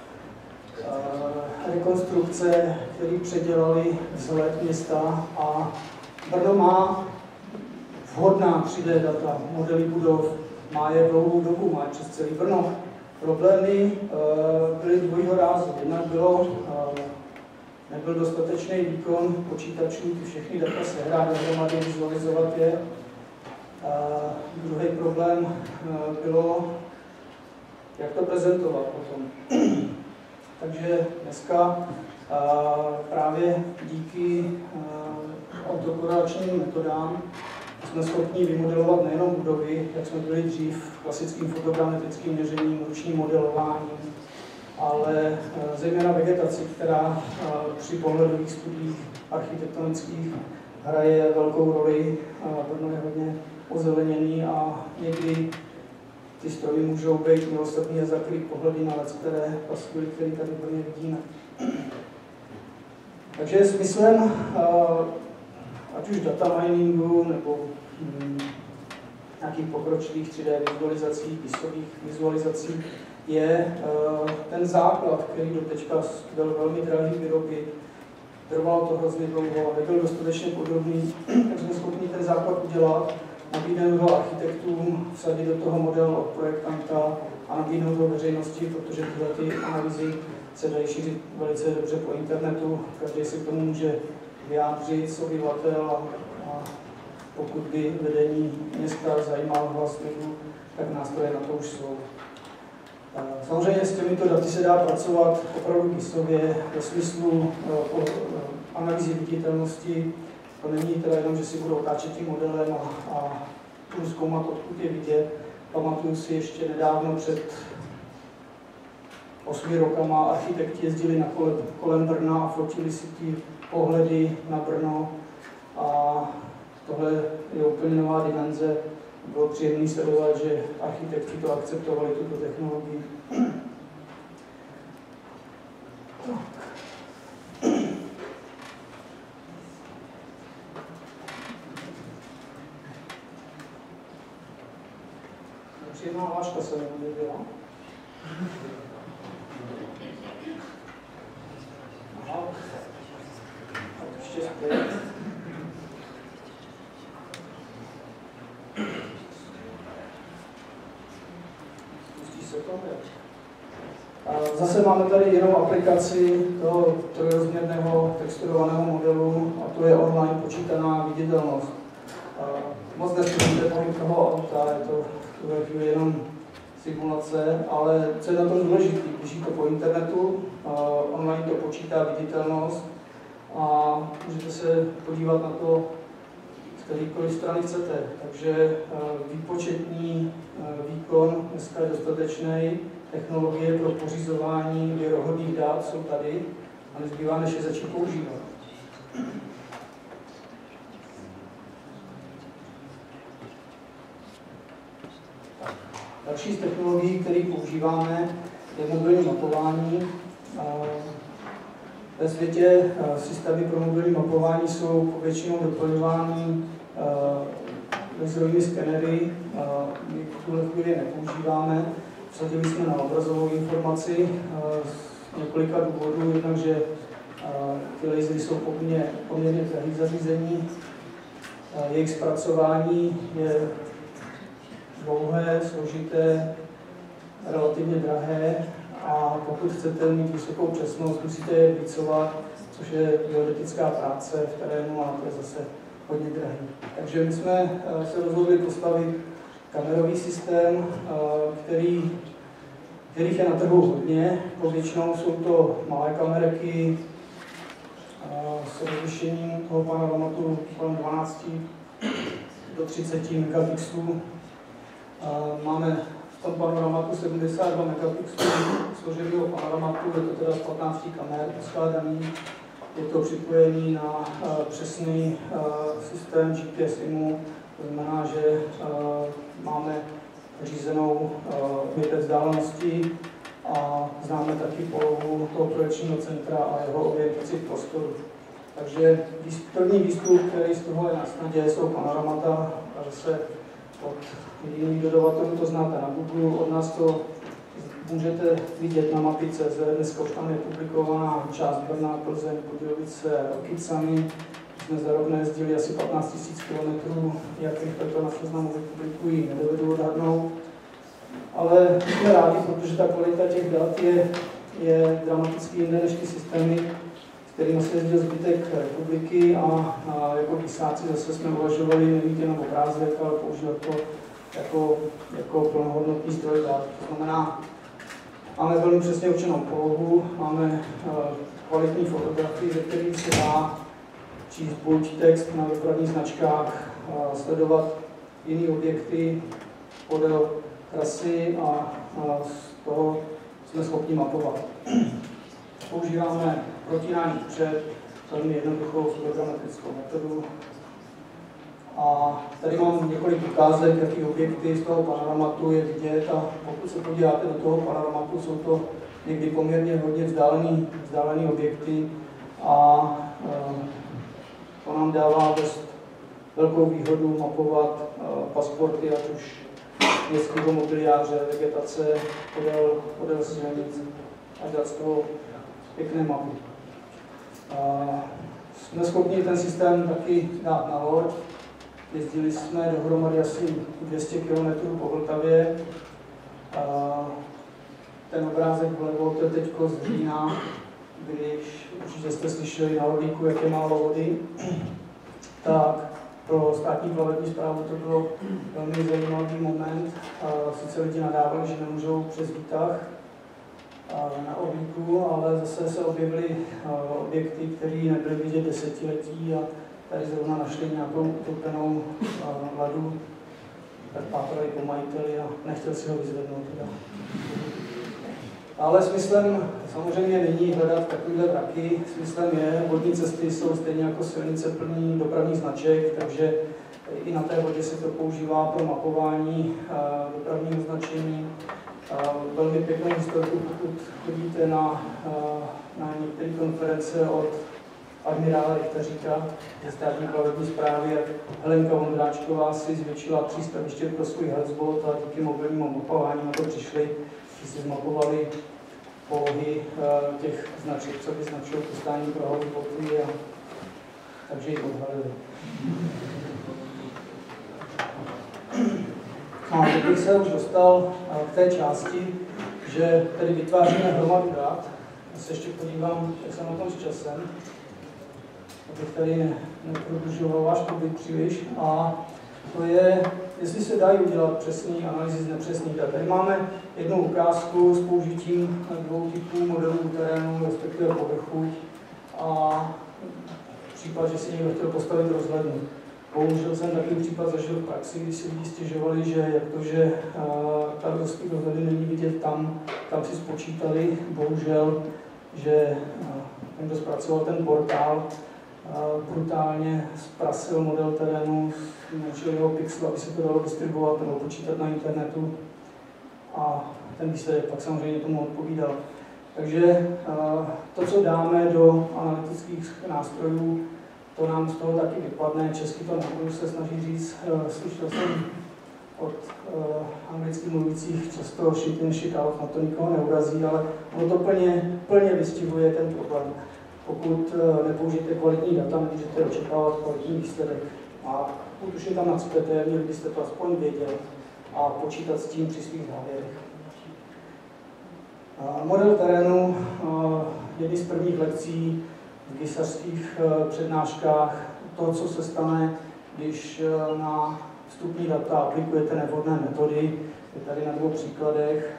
rekonstrukce, které předělaly vzhled města a Brno má vhodná tři D data, modely budov, má je dlouhou dobu, má je přes celý Brno. Problémy uh, byly dvojího rázu. Jednak bylo, uh, nebyl dostatečný výkon počítačů, ty všechny data sehrát dohromady, vizualizovat je. Uh, druhý problém uh, bylo, jak to prezentovat potom. Takže dneska uh, právě díky uh, autokorelačním metodám jsme schopni vymodelovat nejenom budovy, jak jsme byli dřív, klasickým fotogrammetrickým měřením, ručním modelováním, ale zejména vegetaci, která při pohledových studiích architektonických hraje velkou roli. Brno je hodně ozeleněný a někdy ty stromy můžou být milosrdný a zakrýt pohledy na let, které pastury, které tady v Brně vidíme. Takže smyslem ať už data miningu nebo hm, nějakých pokročilých tři D vizualizací, tiskových vizualizací, je uh, ten základ, který do teďka byl velmi drahý výroby, trvalo to hrozně dlouho, nebyl dostatečně podrobný, tak jsme schopni ten základ udělat, nabídnout ho architektům, vsadit do toho model od projektanta a nabídnout ho veřejnosti, protože tyhle ty analýzy se dají šířit velice dobře po internetu. Každý se k tomu může vyjádřit z obyvatel a, a pokud by vedení města zajímal hlas lidu, tak nástroje na to už jsou. Samozřejmě s těmito daty se dá pracovat opravdu výslově ve smyslu analýzy viditelnosti. To není teda jenom, že si budou otáčet tím modelem a, a budu zkoumat, odkud je vidět. Pamatuju si ještě nedávno před osmi rokama architekti jezdili na kolem, kolem Brna a fotili si ty pohledy na Brno. A tohle je úplně nová dimenze. Bylo příjemné sledovat, že architekti to akceptovali, tuto technologii. Příjemná hláška se mi objevila. Aha. Tak ještě zpět. Zase máme tady jinou aplikaci toho trojrozměrného texturovaného modelu a to je online počítaná viditelnost. Moc nesmíte pohyb toho auta, je to v tuhle chvíli jenom simulace, ale co je na tom důležité, běží to po internetu, online to počítá viditelnost a můžete se podívat na to, z kterékoliv strany chcete. Takže výpočetní výkon dneska je dostatečný. Technologie pro pořizování věrohodných dat jsou tady a nezbývá, než je začít používat. Další z technologií, které používáme, je mobilní mapování. Ve světě systémy pro mobilní mapování jsou povětšinou doplňovány laserovými skenery. My v tuhle chvíli nepoužíváme. Vsadili jsme na obrazovou informaci z několika důvodů. Jednak, že ty lasery jsou poměrně, poměrně drahé zařízení. Jejich zpracování je dlouhé, složité, relativně drahé a pokud chcete mít vysokou přesnost, musíte je vícovat, což je geodetická práce v terénu a to je zase hodně drahé. Takže my jsme se rozhodli postavit kamerový systém, který, kterých je na trhu hodně. Povětšinou jsou to malé kamerky s rozlišením toho panoramatu kolem dvanáct do třicet megapixelů. Máme v tom panoramatu sedmdesát dva megapixelů složeného panoramatu, je to teda z patnácti kamer poskládaný. Je to připojený na přesný systém G P S I M U, to znamená, že máme řízenou měření vzdálenosti a známe taky polohu toho projekčního centra a jeho orientaci v prostoru. Takže první výstup, který z toho je na snadě, jsou panoramata, zase od jiných dodavatelů to znáte na Google, od nás to můžete vidět na mapě tečka cé zet, dneska už tam je publikovaná část Brna, Plzeň, Budějovice, Rokycany. Jsme za rok najezdili asi patnáct tisíc kilometrů, jak rychle to na seznamu vypublikují, nedovedu odhadnout. Ale jsme rádi, protože ta kvalita těch dat je, je dramaticky jinde než ty systémy, s kterými se jezdil zbytek republiky a, a jako písáci zase jsme uvažovali nemít jenom obrázek, ale používat to jako, jako plnohodnotný zdroj dat. To znamená, máme velmi přesně určenou polohu, máme uh, kvalitní fotografii, ze kterých se dá číst buď text na dopravních značkách, uh, sledovat jiné objekty podél trasy a, a z toho jsme schopni mapovat. Používáme protínání před, velmi jednoduchou fotogrametrickou metodu. A tady mám několik ukázek, jaký objekty z toho panoramatu je vidět a pokud se podíváte do toho panoramatu, jsou to někdy poměrně hodně vzdálený, vzdálený objekty a e, to nám dává dost velkou výhodu mapovat e, pasporty, ať už městského mobiliáře, vegetace, podél, podél silnic a dělat z toho pěkné mapy. E, jsme schopni ten systém taky dát na loď. Jezdili jsme dohromady asi dvě stě kilometrů po Vltavě. Ten obrázek vlevo, to je teď z října, když určitě jste slyšeli na Orlíku, jak je málo vody, tak pro státní plavební správu to bylo velmi zajímavý moment. Sice lidi nadávali, že nemůžou přes výtah na Orlíku, ale zase se objevily objekty, které nebyly vidět desetiletí a tady zrovna našli nějakou utopenou ladu, tak pátrali po majiteli a nechtěl si ho vyzvednout. Teda. Ale smyslem samozřejmě není hledat takovéhle vraky. Smyslem je, vodní cesty jsou stejně jako silnice plný dopravních značek, takže i na té vodě se to používá pro mapování dopravního značení. Velmi pěknou historiku, pokud chodíte na, na některé konference od admirála Richteříka ze státní plavební správy, jak Helenka Vondráčková si zvětšila tři staviště pro svůj hellsbot a díky mobilnímu mapování na to přišli, že si zmapovali polohy těch značek, co vyznačují postání pro hellsboty, a takže ji odhalili. A teď bych se už dostal k té části, že tedy vytváříme hromadu dat. Já se ještě podívám, jak jsem na tom s časem, abych tady neprodlužoval váš pobyt příliš. A to je, jestli se dají udělat přesné analýzy z nepřesných dat. Tady máme jednu ukázku s použitím dvou typů modelů terénu, respektive povrchu. A případ, že si někdo chtěl postavit rozhlednu. Bohužel jsem takový případ zažil v praxi, kdy si lidi stěžovali, že jak to, že ta rozhledy není vidět tam, kam si spočítali. Bohužel, že ten, kdo zpracoval ten portál, brutálně zprasil model terénu, zmenšil jeho pixel, aby se to dalo distribuovat nebo počítat na internetu. A ten výsledek pak samozřejmě tomu odpovídal. Takže to, co dáme do analytických nástrojů, to nám z toho taky vypadne. Česky to nebudu se snažit říct. Slyšel jsem od uh, anglicky mluvících často shit in, shit out, na to nikoho neurazí, ale ono to plně, plně vystihuje ten problém. Pokud uh, nepoužijete kvalitní data, nemůžete očekávat kvalitní výsledek. A pokud už je tam nacpete, měli byste to aspoň vědět a počítat s tím při svých závěrech. Uh, model terénu, uh, jedny z prvních lekcí v gisařských přednáškách, to, co se stane, když na vstupní data aplikujete nevhodné metody. Je tady na dvou příkladech.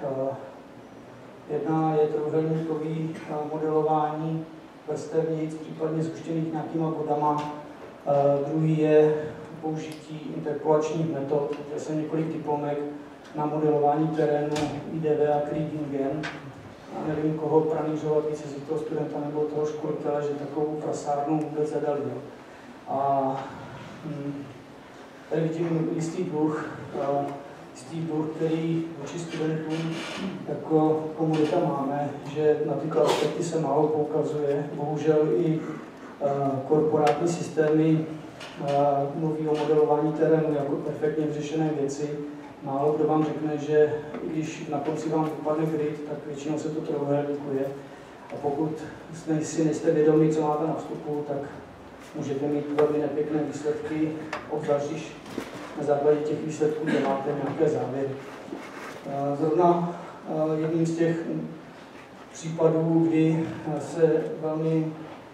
Jedna je trojúhelníkové modelování vrstevnic, případně zhuštěných nějakýma vodama. Druhý je použití interpolačních metod, kde jsem několik diplomek na modelování terénu I D V a Kriegingen. A nevím, koho pranířovat víc, jestli toho studenta nebo toho školitele, že takovou prasárnu vůbec zadali. A hm, tady vidím jistý dluh, jistý dluh, který vůči studentům jako komunita máme, že na tyto aspekty se málo poukazuje. Bohužel i korporátní systémy mluví o modelování terénu jako perfektně vyřešené věci. Málo kdo vám řekne, že když na konci vám vypadne grid, tak většinou se to trojúhelníkuje. A pokud si nejste vědomí, co máte na vstupu, tak můžete mít velmi nepěkné výsledky, obzvlášť když na základě těch výsledků máte nějaké závěry. Zrovna jedním z těch případů, kdy se velmi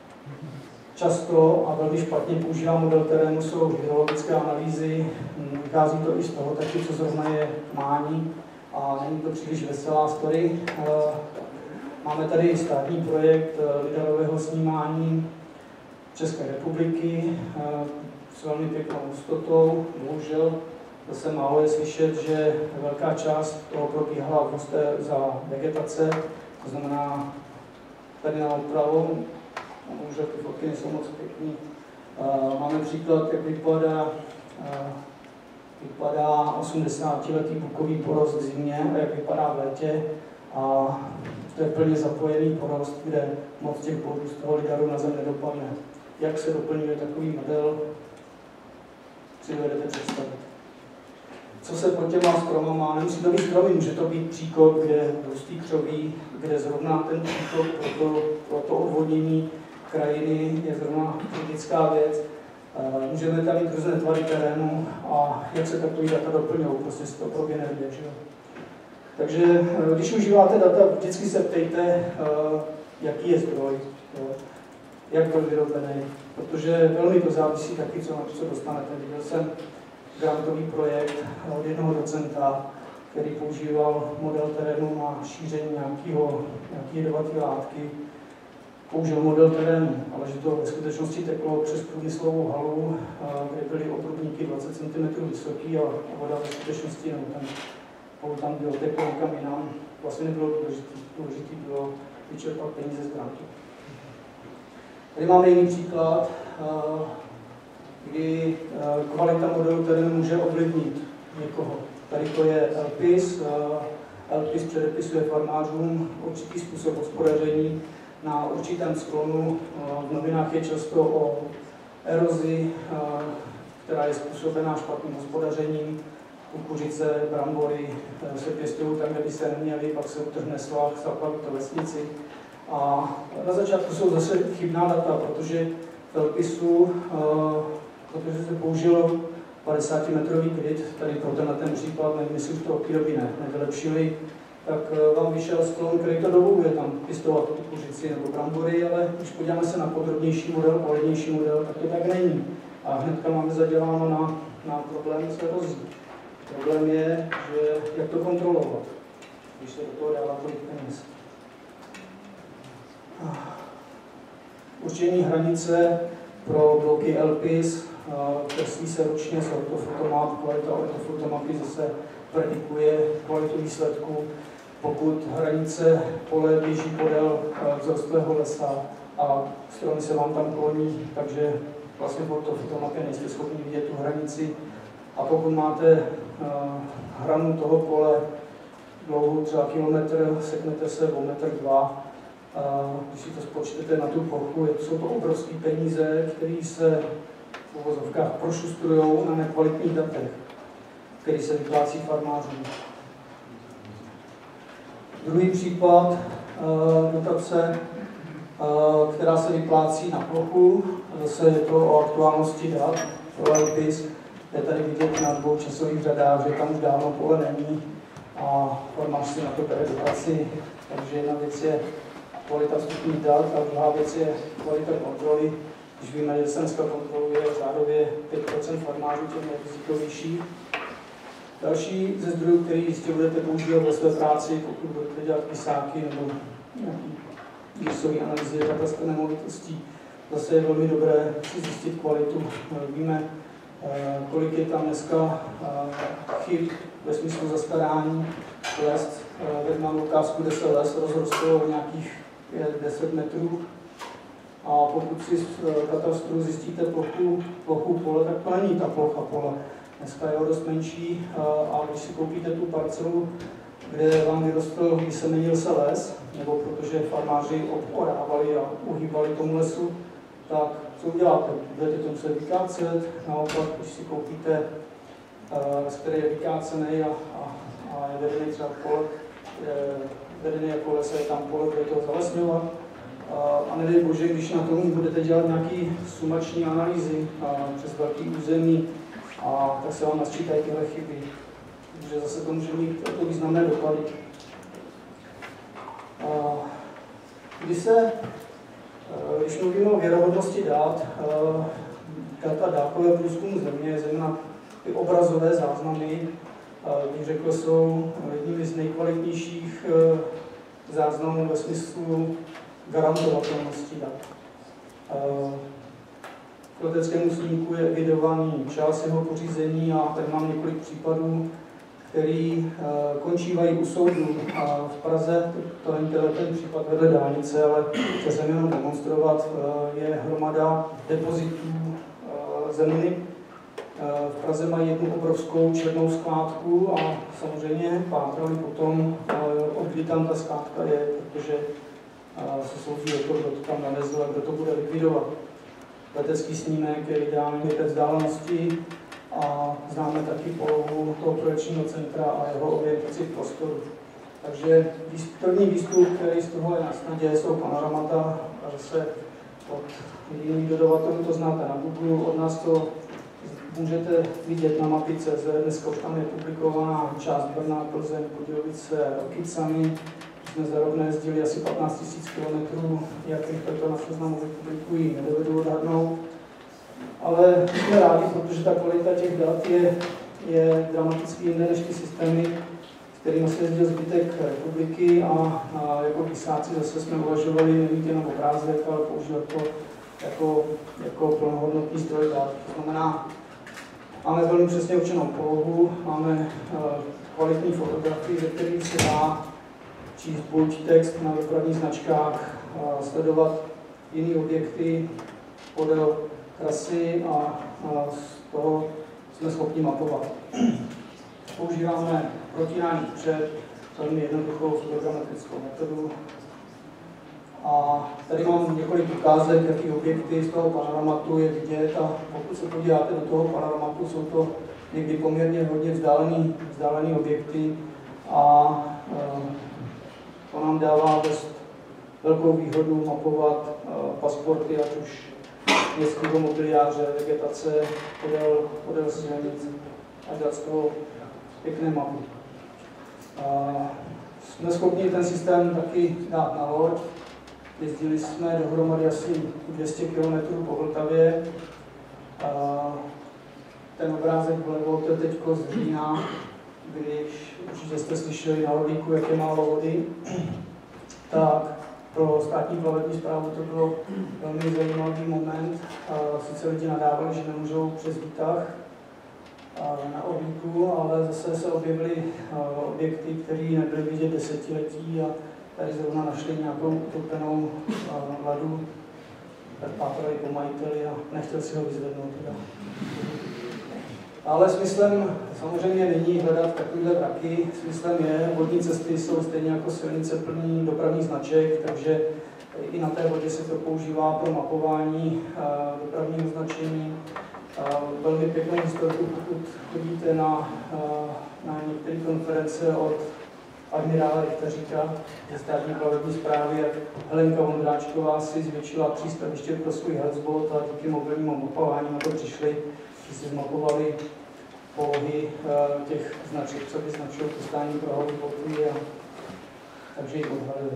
často a velmi špatně používá model terénu, jsou hydrologické analýzy. Vychází to i z toho taky, co zrovna je mání a není to příliš veselá story. Máme tady státní projekt lidarového snímání České republiky s velmi pěknou hustotou. Bohužel zase málo je slyšet, že velká část toho probíhala v husté za vegetace, to znamená tady na odpravu. Bohužel ty fotky nejsou moc pěkný. Máme příklad, jak vypadá, vypadá osmdesátiletý bukový porost v zimě a jak vypadá v létě. A to je plně zapojený porost, kde moc těch bodů z toho lidaru na zem nedopadne. Jak se doplňuje takový model, si dovedete představit. Co se pod těma stromy má? Nemusí to být stromy, může to být příkop, kde rostí křoví, kde zrovna ten příkop pro to, pro to odvodnění krajiny je zrovna kritická věc. Můžeme tam mít různé tvary terénu a jak se takový data doplňují, prostě si to proběhne, že jo. Takže když užíváte data, vždycky se ptejte, jaký je zdroj, jak byl vyrobený, protože velmi to závisí taky, co, co dostanete. Viděl jsem grantový projekt od jednoho docenta, který používal model terénu na šíření nějakého, nějaké jedovaté látky. Použil model terénu, ale že to ve skutečnosti teklo přes průmyslovou halu, kde byly obrubníky dvacet centimetrů vysoký a voda ve skutečnosti, nebo ten pol tam byl teklo někam jinam, vlastně nebylo důležité. Důležité bylo vyčerpat peníze z grantu. Tady máme jiný příklad, kdy kvalita modelu terénu může ovlivnit někoho. Tady to je L P I S. L P I S předepisuje farmářům určitý způsob hospodaření na určitém sklonu. V novinách je často o erozi, která je způsobená špatným hospodařením. Kukuřice, brambory se pěstují tam, kde by se neměly, pak se utrhne svah, zaplaví to vesnici. A na začátku jsou zase chybná data, protože v L P I S u, protože se použil padesátimetrový grid, tady pro tenhle ten případ, nevím, jestli už to od té doby ne, nevylepšili, tak vám vyšel sklon, který to dovoluje tam pěstovat kukuřici nebo brambory, ale když podíváme se na podrobnější model, kvalitnější model, tak to tak není. A hnedka máme zaděláno na, na problém s erozí. Problém je, že jak to kontrolovat, když se do toho dává tolik peněz. Určení hranice pro bloky L P I S, kreslí se ročně z ortofotomap, kvalita ortofotomapy zase predikuje kvalitu výsledku. Pokud hranice pole běží podél vzrostlého lesa a stromy se vám tam kloní, takže vlastně v ortofotomapě nejste schopni vidět tu hranici. A pokud máte hranu toho pole dlouhou třeba kilometr, seknete se o metr dva, když si to spočtete na tu plochu, jsou to obrovské peníze, které se v uvozovkách prošustrují na nekvalitních datech, které se vyplácí farmářům. Druhý případ dotace, která se vyplácí na plochu, zase je to o aktuálnosti dat pro L P I S. Je tady vidět na dvou časových řadách, že tam už dávno pole není a farmář si na to bere dotaci. Takže jedna věc je kvalita vstupních dat a druhá věc je kvalita kontroly. Když víme, že se dneska kontroluje řádově pět procent farmářů, těm nejrizikovější. Další ze zdrojů, který jistě budete používat ve své práci, pokud budete dělat pisáky nebo nějaký GISové analýzy katastru nemovitostí, zase je velmi dobré si zjistit kvalitu. Víme, kolik je tam dneska chyb ve smyslu zastarání les. Teď mám ukázku, kde se les rozrostl o nějakých deset metrů. A pokud si z katastru zjistíte plochu, plochu pole, tak to není ta plocha pole. Dneska je o dost menší a když si koupíte tu parcelu, kde vám vyrostl, když se měnil se les, nebo protože farmáři orávali a uhýbali tomu lesu, tak co uděláte? Budete to muset vykácet, naopak, když si koupíte les, který je vykácený a, a, a je vedený třeba pole, vedený jako les, je tam pole, bude to zalesňovat. A nedej bože, když na tom budete dělat nějaké sumační analýzy přes velký území, a tak se vám nasčítají tyhle chyby. Takže zase to může mít to významné dopady. Když se, když mluvíme o věrohodnosti dat, data dálkového průzkumu země, zejména ty obrazové záznamy, bych řekl, jsou jedními z nejkvalitnějších záznamů ve smyslu garantovatelnosti dat. K leteckému snímku je evidovaný čas jeho pořízení a tady mám několik případů, který končívají u soudu v Praze. To není ten případ vedle dálnice, ale chci jsem jenom demonstrovat, je hromada depozitů zeminy. V Praze mají jednu obrovskou černou skládku a samozřejmě pátrali potom, od kdy tam ta skládka je, protože se soudí o to, kdo to tam navezl a kdo to bude likvidovat. Letecký snímek je ideální měřit vzdálenosti a známe taky polohu toho projekčního centra a jeho orientaci v prostoru. Takže první výstup, který z toho je na snadě, jsou panoramata a zase od jiných dodavatelů to znáte na Google, od nás to můžete vidět na mapě tečka cé zet, dneska už tam je publikovaná část Brna, Plzeň, Budějovice, Kycany. Jsme za rok najezdili asi patnáct tisíc kilometrů, jak rychle to na seznamu vypublikují, nedovedu odhadnout. Ale jsme rádi, protože ta kvalita těch dat je, je dramaticky jinde než ty systémy, s kterými se jezdil zbytek republiky, a, a jako písáci zase jsme uvažovali nemít jenom obrázek, ale používat to jako, jako plnohodnotný zdroj dat. To znamená, máme velmi přesně určenou polohu, máme uh, kvalitní fotografii, ze kterých se dá číst buď text na dopravních značkách, uh, sledovat jiné objekty podél trasy, a, a z toho jsme schopni mapovat. Používáme protírání před, velmi jednoduchou fotogrametrickou metodu. A tady mám několik ukázek, jaký objekty z toho panoramatu je vidět, a pokud se podíváte do toho panoramatu, jsou to někdy poměrně hodně vzdálený, vzdálený objekty, a e, to nám dává dost velkou výhodu mapovat e, pasporty, ať už městského mobiliáře, vegetace, podél, podél silnic, a dělat z toho pěkné mapy. E, jsme schopni ten systém taky dát na loď. Jezdili jsme dohromady asi dvě stě kilometrů po Vltavě. Ten obrázek vlevo, to je teď z Řína, když určitě jste slyšeli na Lodíku, jak je málo vody, tak pro státní plavební správu to bylo velmi zajímavý moment. Sice lidi nadávali, že nemůžou přes výtah na Orlíku, ale zase se objevily objekty, které nebyly vidět desetiletí, a tady zrovna našli nějakou utopenou vladu, tak pátrali po majiteli a nechtěl si ho vyzvednout. Teda. Ale smyslem samozřejmě není hledat takovéhle vraky. Smyslem je, vodní cesty jsou stejně jako silnice plný dopravních značek, takže i na té vodě se to používá pro mapování dopravního značení. Velmi pěknou historiku, pokud chodíte na, na některé konference od admirála Richteříka ze státní plavební správy, jak Helenka Vondráčková si zvětšila tři staviště pro svůj hotspot, a díky mobilnímu mapování na to přišli, že si zmapovali polohy uh, těch značek, co vyznačují postání pro hotboty, a takže ji odhalili.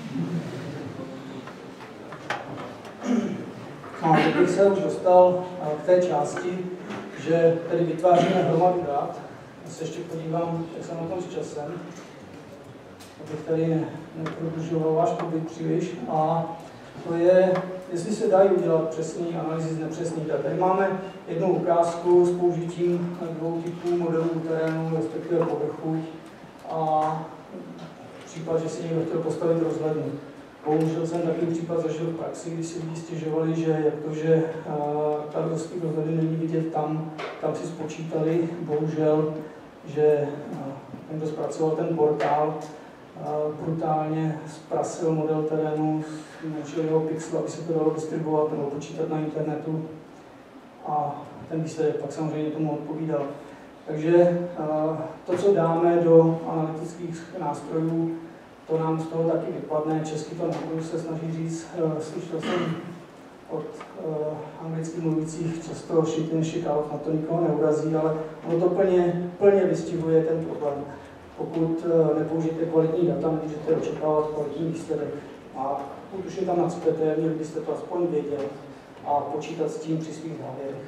A teď bych se už dostal uh, k té části, že tedy vytváříme hromadu dat. Já se ještě podívám, jak jsem na tom s časem, abych tady neprodlužoval váš pobyt příliš. A to je, jestli se dají udělat přesné analýzy z nepřesných dat. Tady máme jednu ukázku s použitím dvou typů modelů terénu, respektive povrchu, a případ, že si někdo chtěl postavit rozhlednu. Bohužel jsem takový případ zažil v praxi, kdy si lidi stěžovali, že jak to, že ta rozhledy není vidět tam, kam si spočítali. Bohužel, že ten, kdo zpracoval ten portál, brutálně zprasil model terénu, zmenšil jeho pixel, aby se to dalo distribuovat nebo počítat na internetu, a ten výsledek pak samozřejmě tomu odpovídal. Takže to, co dáme do analytických nástrojů, to nám z toho taky vypadne. Česky to nebudu se snažit říct. Slyšel jsem od anglicky mluvících často shit in, shit out, na to nikoho neurazí, ale ono to plně, plně vystihuje ten problém. Pokud nepoužijete kvalitní data, můžete očekávat kvalitní výsledek. A pokud už je tam nacpete, měli byste to aspoň vědět a počítat s tím při svých závěrech.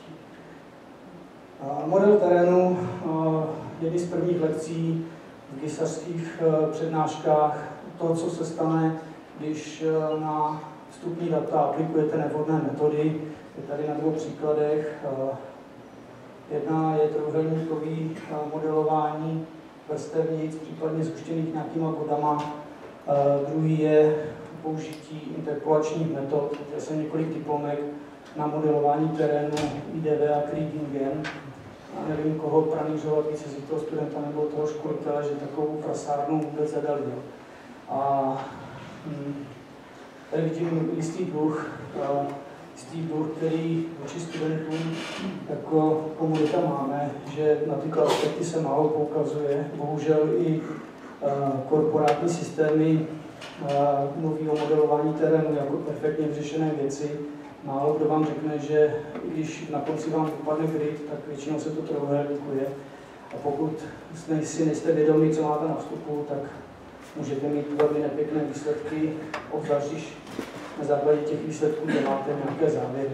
Model terénu, jedny z prvních lekcí v gisařských přednáškách, to, co se stane, když na vstupní data aplikujete nevhodné metody. Je tady na dvou příkladech. Jedna je trojúhelníkový modelování vrstevnic, případně zhuštěných nějakýma bodama. Uh, druhý je použití interpolačních metod, kde jsem několik diplomek na modelování terénu, I D V a Kriegingen. A nevím, koho pranířovat víc, jestli toho studenta nebo toho školitele, že takovou prasárnu vůbec zadali. A hm, tady vidím jistý dluh, uh, jistý dluh, který vůči studentům jako komunita máme, že na tyto aspekty se málo poukazuje. Bohužel i uh, korporátní systémy uh, mluví o modelování terénu jako perfektně vyřešené věci, málo kdo vám řekne, že když na konci vám vypadne grid, tak většinou se to trojuhelníkuje. A pokud si nejste vědomí, co máte na vstupu, tak můžete mít velmi nepěkné výsledky, obzvlášť když na základě těch výsledků děláte nějaké závěry.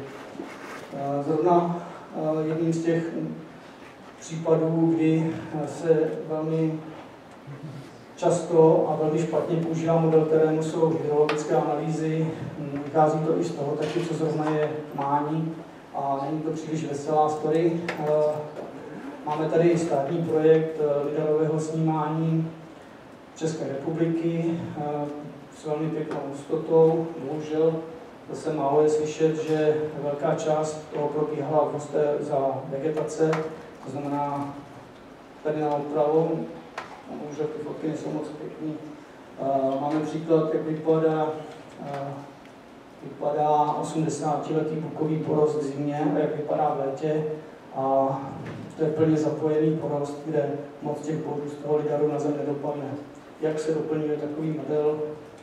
Zrovna jedním z těch případů, kdy se velmi často a velmi špatně používá model terénu, jsou hydrologické analýzy. Vychází to i z toho taky, co zrovna je mání a není to příliš veselá story. Máme tady státní projekt lidarového snímání České republiky s velmi pěknou hustotou. Bohužel zase málo je slyšet, že velká část toho probíhala v husté za vegetace, to znamená tady na odpravu. Bohužel ty fotky nejsou moc pěkný. Máme příklad, jak vypadá, vypadá osmdesátiletý bukový porost v zimě a jak vypadá v létě. A to je plně zapojený porost, kde moc těch bodů z toho lidaru na zem nedopadne. Jak se doplňuje takový model,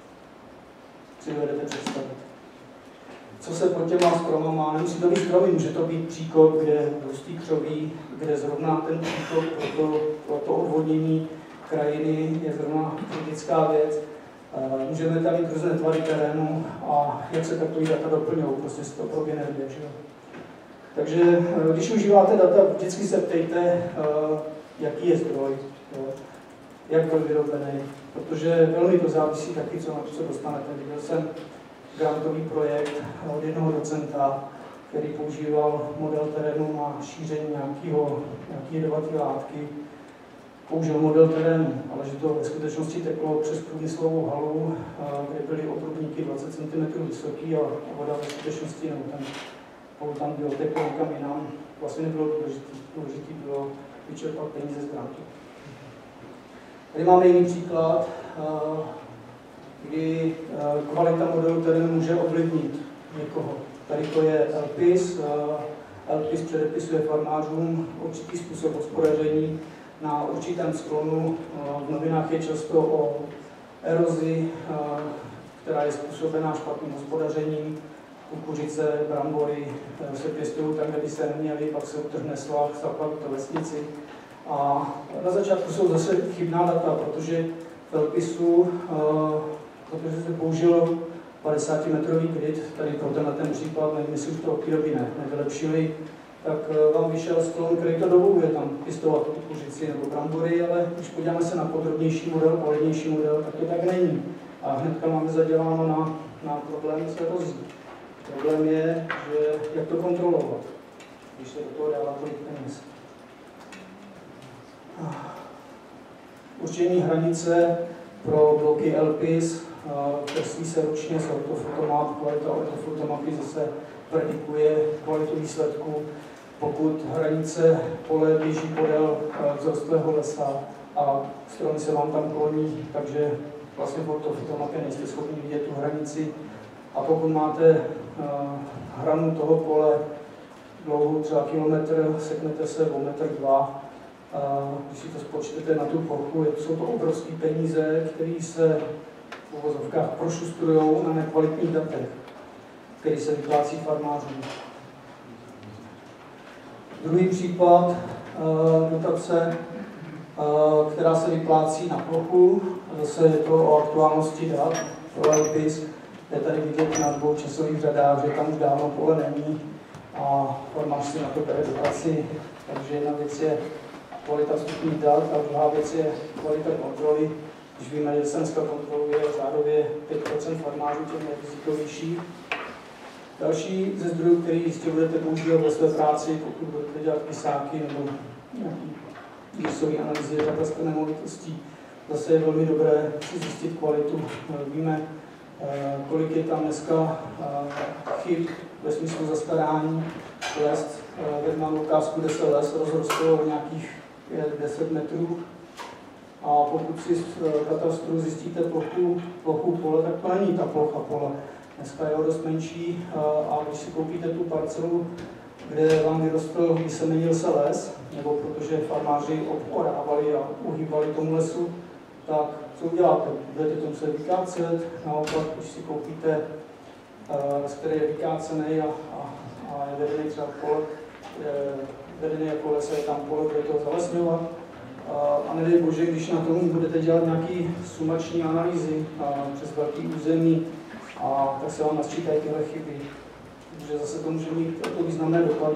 si dovedete představit. Co se pod těma stroma má? Nemusí to být stromy, může to být příkop, kde rostí křoví, kde zrovna ten příkop pro to, pro to odvodnění krajiny je zrovna kritická věc. Můžeme tam mít různé tvary terénu a jak se takový data doplňují, prostě si to proběhne hned, že jo. Takže když užíváte data, vždycky se ptejte, jaký je zdroj, jak byl vyrobený, protože velmi to závisí taky, co na to se dostanete. Viděl jsem grantový projekt od jednoho docenta, který používal model terénu na šíření nějakého, nějaké jedovaté látky. Použil model terénu, ale že to ve skutečnosti teklo přes průmyslovou halu, kde byly otrubníky dvacet centimetrů vysoký a voda ve skutečnosti, nebo ten pol tam byl teklo někam jinam, vlastně nebylo důležitý. Důležitý bylo vyčerpat peníze z grantu. Tady máme jiný příklad, kdy kvalita modelu terénu může ovlivnit někoho. Tady to je L P I S. L P I S předepisuje farmářům určitý způsob hospodaření na určitém sklonu. V novinách je často o erozi, která je způsobená špatným hospodařením. Kukuřice, brambory se pěstují tam, kde by se neměly, pak se utrhne svah, zaplaví to vesnici. A na začátku jsou zase chybná data, protože v L P I S u, protože se použil padesátimetrový grid, tady pro tenhle ten případ, nevím, jestli už to od té doby ne, nevylepšili, tak vám vyšel sklon, který to dovoluje tam pěstovat kukuřici nebo brambory, ale když podíváme se na podrobnější model, kvalitnější model, tak to tak není. A hnedka máme zaděláno na, na problém s erozí. Problém je, že jak to kontrolovat, když se do toho dává tolik peněz. Určení hranice pro bloky L P I S, kreslí se ručně z ortofotomap, kvalita ortofotomapy zase predikuje kvalitu výsledku. Pokud hranice pole běží podél vzrostlého lesa a stromy se vám tam kloní, takže vlastně v ortofotomapě nejste schopni vidět tu hranici. A pokud máte hranu toho pole dlouhou třeba kilometr, seknete se o metr dva, když si to spočtete na tu plochu, jsou to obrovské peníze, které se v uvozovkách prošustrují na nekvalitních datech, které se vyplácí farmářům. Druhý případ dotace, která se vyplácí na plochu, zase je to o aktuálnosti dat pro L P I S. Je tady vidět na dvou časových řadách, že tam už dávno pole není a farmář si na to bere dotaci. Takže jedna věc je kvalita vstupních dat a druhá věc je kvalita kontroly. Když víme, že se dneska kontroluje řádově pět procent farmářů, těch nejrizikovějších. Další ze zdrojů, který jistě budete používat ve své práci, pokud budete dělat pisáky nebo nějaký GISové analýzy katastru nemovitostí, zase je velmi dobré si zjistit kvalitu. Víme, kolik je tam dneska chyb ve smyslu zastarání. Les, teď mám ukázku, kde se les rozrostl o nějakých deset metrů. A pokud si z katastru zjistíte plochu, plochu pole, tak to není ta plocha pole. Dneska je o dost menší a když si koupíte tu parcelu, kde vám vyrostl, když se měnil se les, nebo protože farmáři orávali a uhýbali tomu lesu, tak co uděláte? Budete to muset vykácet, naopak, když si koupíte z které je vykácený a, a, a je vedený třeba pole, vedený jako les, je tam pole, bude to zalesňovat. A nedej bože, když na tom budete dělat nějaké sumační analýzy přes velký území, a tak se vám nasčítají tyhle chyby. Takže zase to může mít to významné dopady.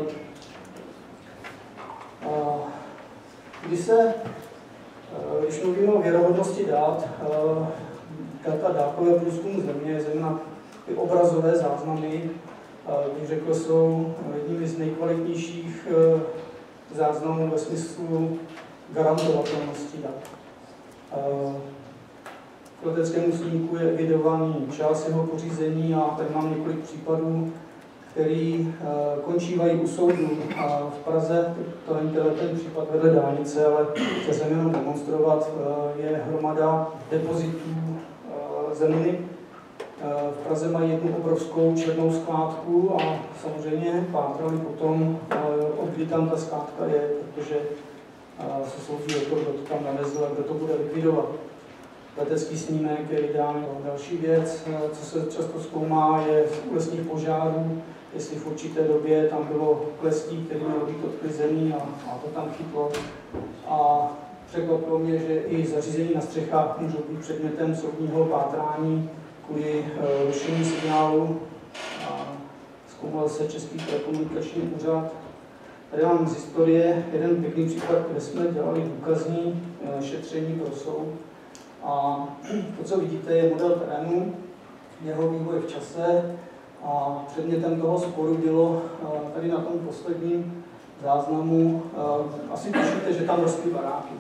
Když se, když mluvíme o věrohodnosti dat, data dálkové průzkumu země, zejména ty obrazové záznamy, bych řekl, jsou jedními z nejkvalitnějších záznamů ve smyslu garantovatelnosti dat. K leteckému snímku je evidovaný čas jeho pořízení a tady mám několik případů, který končívají u soudu v Praze. To není ten případ vedle dálnice, ale chci jsem jenom demonstrovat, je hromada depozitů zeminy. V Praze mají jednu obrovskou černou skládku a samozřejmě pátrali potom, odkdy tam ta skládka je, protože se soudí o to, kdo to tam navezl a kdo to bude likvidovat. Letecký snímek je ideální. Další věc, co se často zkoumá, je u lesních požárů, jestli v určité době tam bylo klestí, které mělo být odklizený a, a to tam chytlo. A překvapilo mě, že i zařízení na střechách můžou být předmětem soudního pátrání kvůli rušení signálu. A zkoumal se Český telekomunikační úřad. Tady mám z historie jeden pěkný příklad, kde jsme dělali důkazní šetření pro soud. A to, co vidíte, je model terénu, jeho vývoj v čase a předmětem toho sporu bylo tady na tom posledním záznamu, asi tušíte, že tam rostly baráky.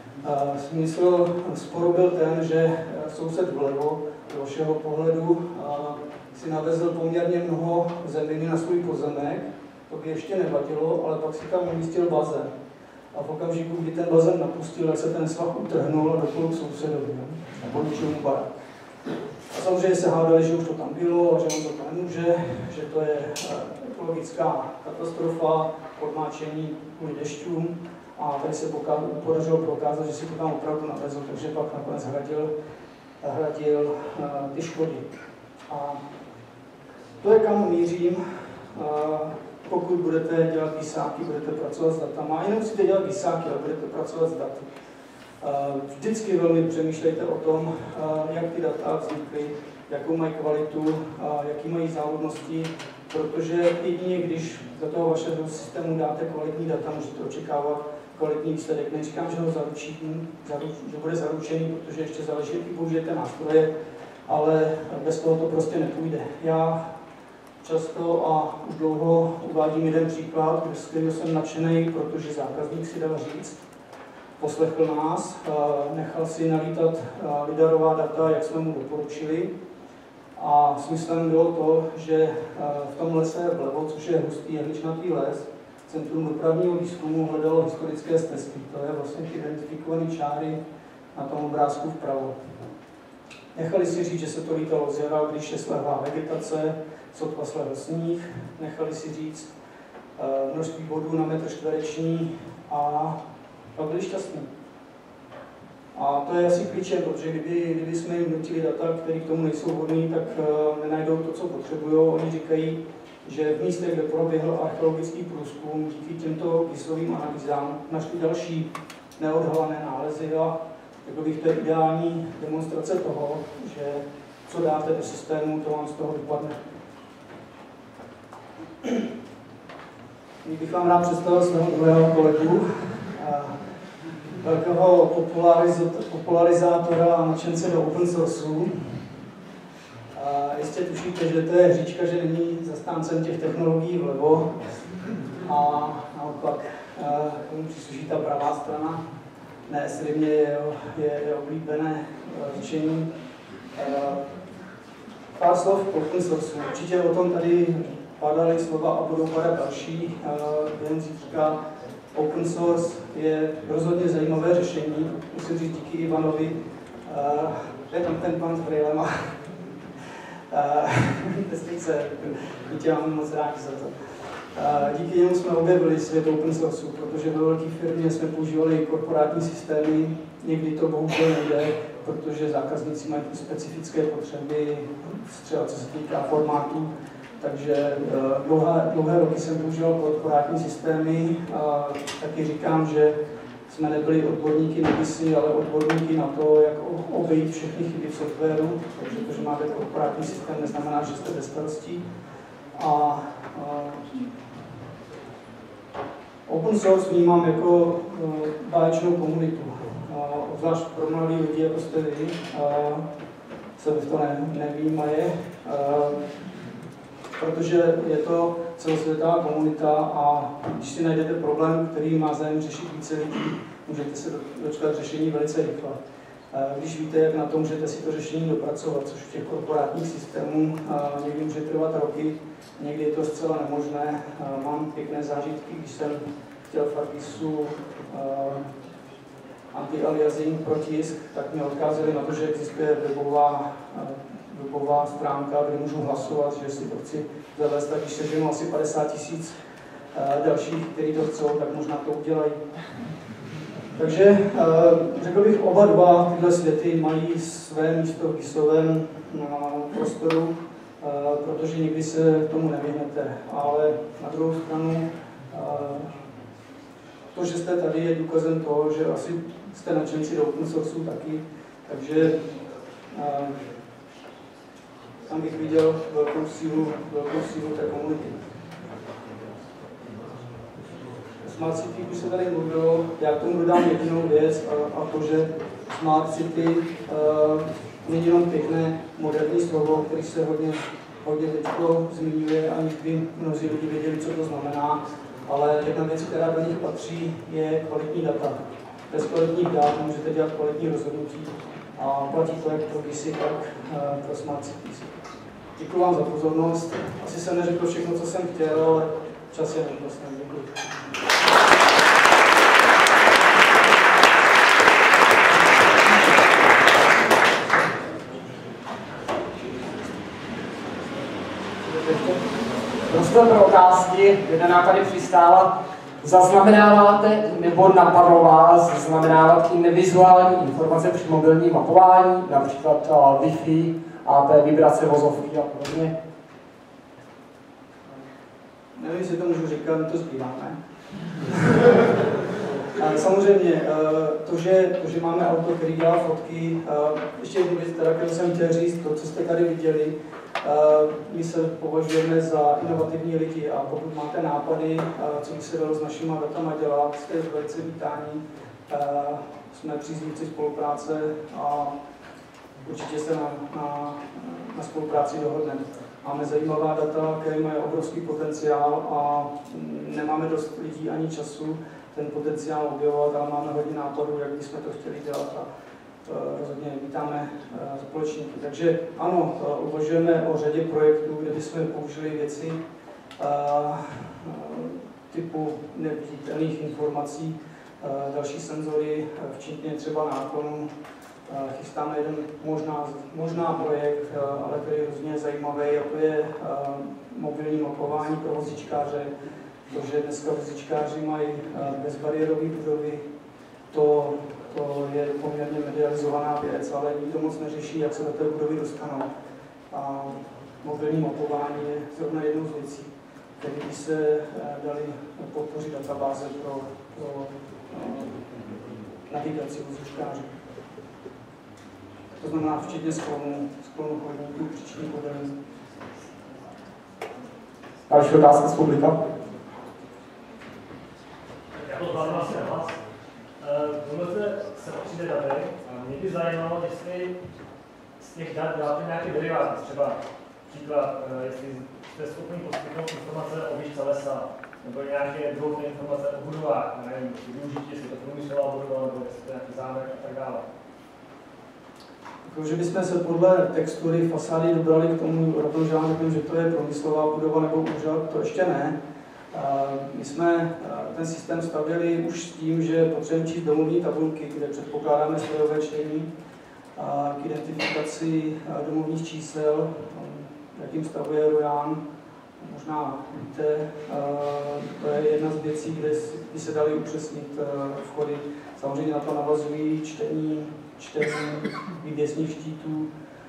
Smysl sporu byl ten, že soused vlevo, z vašeho pohledu, si navezl poměrně mnoho zeminy na svůj pozemek, to by ještě nevadilo, ale pak si tam umístil bazén. A v okamžiku, kdy ten bazén napustil, tak se ten svah utrhnul a doplul k sousedovi, a poručil mu barák. A samozřejmě se hádali, že už to tam bylo a že on to tam nemůže, že to je ekologická katastrofa, podmáčení kvůli dešťům. A tady se podařilo prokázat, že si to tam opravdu navezl, takže pak nakonec hradil, hradil ty škody. A to je, kam mířím. Pokud budete dělat výsáky, budete pracovat s datama. A jenom musíte dělat výsáky, ale budete pracovat s daty. Vždycky velmi přemýšlejte o tom, jak ty data vznikly, jakou mají kvalitu, jaký mají závodnosti, protože jedině když do toho vašeho systému dáte kvalitní data, můžete očekávat kvalitní výsledek. Neříkám, že ho zaručí, že bude zaručený, protože ještě záleží, jaký použijete nástroje, ale bez toho to prostě nepůjde. Já často a už dlouho uvádím jeden příklad, s kterým jsem nadšený, protože zákazník si dal říct, poslechl nás, nechal si nalítat lidarová data, jak jsme mu doporučili. A smyslem bylo to, že v tom lese vlevo, což je hustý jehličnatý les, Centrum dopravního výzkumu hledalo historické stezky. To je vlastně identifikované čáry na tom obrázku vpravo. Nechali si říct, že se to lítalo z jara, když je slehá vegetace, sotva slehl sníh. Nechali si říct množství bodů na metr čtvereční a pak byli šťastní. A to je asi klíčem, protože kdyby, kdyby jsme jim nutili data, které k tomu nejsou vhodné, tak uh, nenajdou to, co potřebují. Oni říkají, že v místě, kde proběhl archeologický průzkum, díky těmto výslovým analýzám našli další neodhalené nálezy a jako bych to je ideální demonstrace toho, že co dáte do systému, to vám z toho vypadne. Bych vám rád představil svého druhého kolegu, velkého popularizátora a nadšence do open sourceu. Jistě tušíte, že to je hříčka, že není zastáncem těch technologií vlevo a naopak tomu přísluší ta pravá strana. Ne, zřejmě je, je, je oblíbené řečení. Pár slov k open sourceu. Určitě o tom tady padaly slova a budou padat další. Jen zítřka open source je rozhodně zajímavé řešení. Musím říct díky Ivanovi, je tam ten pan s brýlema. Testice, díky vám moc rádi za to. Díky němu jsme objevili svět open sourceu, protože ve velké firmě jsme používali korporátní systémy někdy to bohužel nejde, protože zákazníci mají specifické potřeby, třeba co se týká formátů. Takže dlouhé, dlouhé roky jsem používal korporátní systémy a taky říkám, že jsme nebyli odborníky na disy, ale odborníky na to, jak obejít všechny chyby v softwaru. Takže to, že máte korporátní systém, neznamená, že jste bez starostí. A, a open source vnímám jako báječnou komunitu. Obzvlášť pro mladí lidi, jako jste vy, se v to ne, nevyjímaje, protože je to celosvětová komunita a když si najdete problém, který má zájem řešit více lidí, můžete se dočkat řešení velice rychle. Když víte, jak na to můžete si to řešení dopracovat, což v těch korporátních systémů někdy může trvat roky, někdy je to zcela nemožné. Mám pěkné zážitky, když jsem chtěl v Artisu anti-aliasing pro tisk, tak mě odkázali na to, že existuje webová, webová stránka, kde můžu hlasovat, že si to chci zavést, tak když seženu asi padesát tisíc dalších, kteří to chcou, tak možná to udělají. Takže řekl bych, oba dva tyhle světy mají své místo v GISovém prostoru, protože nikdy se tomu nevyhnete, ale na druhou stranu to, že jste tady, je důkazem toho, že asi jste nadšenci do open sourceu taky, takže uh, tam bych viděl velkou sílu, velkou sílu té komunity. Smart City už se tady mluvilo, já k tomu dodám jedinou věc a, a to, že Smart City uh, není jenom pěkné moderní slovo, který se hodně, hodně teďko zmiňuje, aniž by mnozí lidi věděli, co to znamená. Ale jedna věc, která do nich patří, je kvalitní data. Bez kvalitních dat můžete dělat kvalitní rozhodnutí a platí to jak pro GISy, tak uh, pro Smart Cities. Děkuji vám za pozornost. Asi jsem neřekl všechno, co jsem chtěl, ale čas je neúprostný. Děkuji. Prostor pro otázky, jedna nám tady přistála. Zaznamenáváte nebo napadlo vás zaznamenávat i nevizuální informace při mobilním mapování, například uh, Wi-Fi, A P, vibrace vozovky a podobně? Nevím, jestli to můžu říkat, my to zbýváme. Samozřejmě, to že, to, že máme auto, který dělá fotky, ještě jednu věc, kterou jsem chtěl říct, to, co jste tady viděli, my se považujeme za inovativní lidi a pokud máte nápady, co by se dalo s našimi datama dělat, jste velice vítáni, jsme příznivci spolupráce a určitě se na, na, na spolupráci dohodneme. Máme zajímavá data, které mají obrovský potenciál a nemáme dost lidí ani času ten potenciál objevovat, ale máme hodně nápadů, jak bychom to chtěli dělat a rozhodně vítáme společníky. Takže ano, uvažujeme o řadě projektů, kde bychom použili věci typu neviditelných informací, další senzory, včetně třeba náklonu. Chystáme jeden možná, možná projekt, ale který je hrozně zajímavý, a to je mobilní mapování pro vozíčkáře. To, že dneska vozíčkáři mají bezbariérové budovy, to, to je poměrně medializovaná věc, ale nikdo moc neřeší, jak se do té budovy dostanou. A mobilní mapování je zrovna jednou z věcí, které by se daly podpořit databáze pro, pro navigaci vozíčkářů. To znamená včetně sklonu, sklonu chodníků, příčných podélů. Další otázka z publika. Jako zvládnu asi na vás. Mluvíte se určitě daty. Mě by zajímalo, jestli z těch dat děláte nějaké deriváty, třeba příklad, jestli jste schopni poskytnout informace o výšce lesa, nebo nějaké druhotné informace o budovách, nevím, využití, jestli to průmyslová budova, nebo jestli to nějaký zámek a tak dále. Že bychom se podle textury fasády dobrali k tomu, že vám řeknu, že to je průmyslová budova nebo úřad, to ještě ne. My jsme ten systém stavěli už s tím, že potřebujeme číst domovní tabulky, kde předpokládáme strojové čtení k identifikaci domovních čísel, jakým stavu je Rojan. Možná víte, to je jedna z věcí, kde by se daly upřesnit vchody. Samozřejmě na to navazují čtení, čtení vývěsních štítů,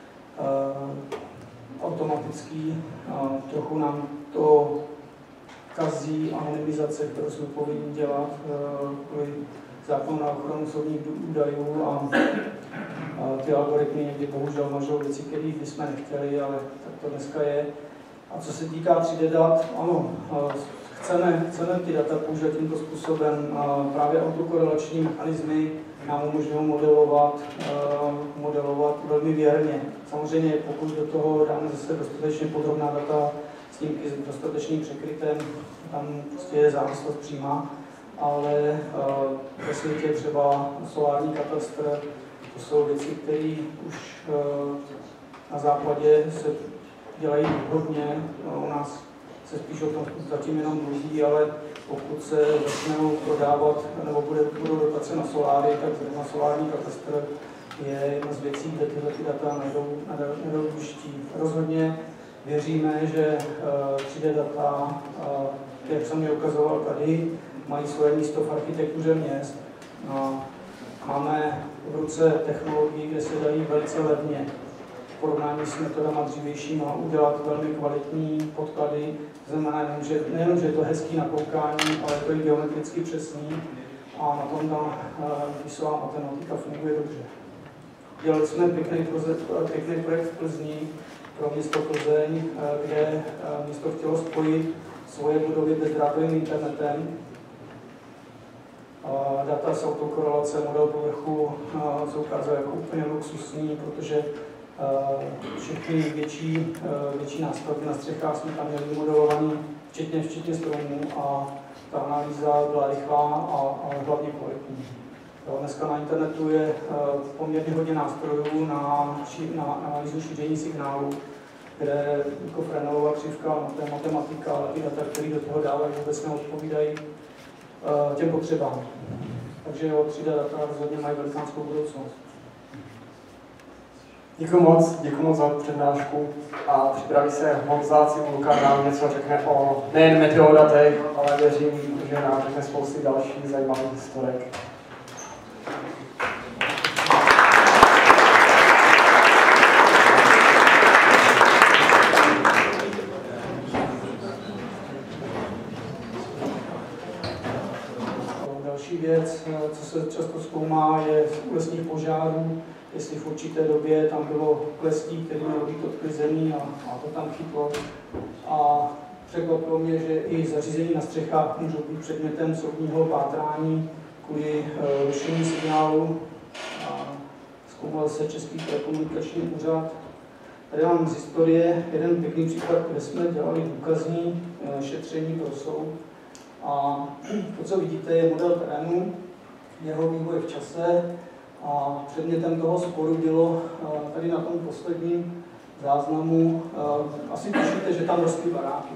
automatický, trochu nám to kazí anonymizace, kterou jsme povinni dělat kvůli zákonu na ochranu osobních údajů a ty algoritmy někdy bohužel mažou věci, které bychom nechtěli, ale tak to dneska je. A co se týká tři dé dat, ano, chceme, chceme ty data použít tímto způsobem. Právě autokorelační mechanismy nám umožňují modelovat, modelovat velmi věrně. Samozřejmě pokud do toho dáme zase dostatečně podrobná data, snímky s dostatečným překrytem, tam prostě je závislost přímá, ale ve světě třeba solární katastr, to jsou věci, které už na západě se dělají hodně, u nás se spíš o tom zatím jenom mluví, ale pokud se začnou prodávat nebo bude, budou dotace na soláry, tak zrovna solární katastr je jedna z věcí, kde tyhle ty data najdou, najdou vyští. Rozhodně věříme, že tři dé data, jak jsem mi ukazoval tady, mají svoje místo v architektuře měst. Máme v ruce technologii, kde se dají velice levně v porovnání s metodama dřívějšíma udělat velmi kvalitní podklady. To znamená, že nejenom, že je to hezký na koukání, ale je to i geometricky přesný a na tom ta výsová matematika funguje dobře. Dělali jsme pěkný, pěkný projekt v Plzni pro město Plzeň, kde město chtělo spojit svoje budovy bezdrátovým internetem. Data z autokorelace, model povrchu se ukázal jako úplně luxusní, protože všechny větší, větší nástavby na střechách jsme tam měli modelovaný, včetně, včetně stromů, a ta analýza byla rychlá a, a hlavně kvalitní. Dneska na internetu je poměrně hodně nástrojů na, na, na analýzu šíření signálu, kde jako Frenelová křivka, matematika, ale ty data, které do toho dávají, vůbec neodpovídají těm potřebám. Takže jo, tři dé data rozhodně mají velikánskou budoucnost. Děkuji moc, děkuji moc za přednášku a připraví se Honza Cibulka, nám něco řekne o nejen meteodatech, ale věřím, že nám řekne spousty dalších zajímavých historek. Další věc, co se často zkoumá, je u lesních požárů, jestli v určité době tam bylo klestí, které mělo být odklizený a, a to tam chytlo. A překvapilo mě, že i zařízení na střechách můžou být předmětem soudního pátrání kvůli rušení signálu. A zkoumal se Český telekomunikační úřad. Tady mám z historie jeden pěkný příklad, kde jsme dělali důkazní šetření pro soud. A to, co vidíte, je model terénu, jeho vývoj v čase. A předmětem toho sporu bylo tady na tom posledním záznamu, asi tušíte, že tam rostly baráky.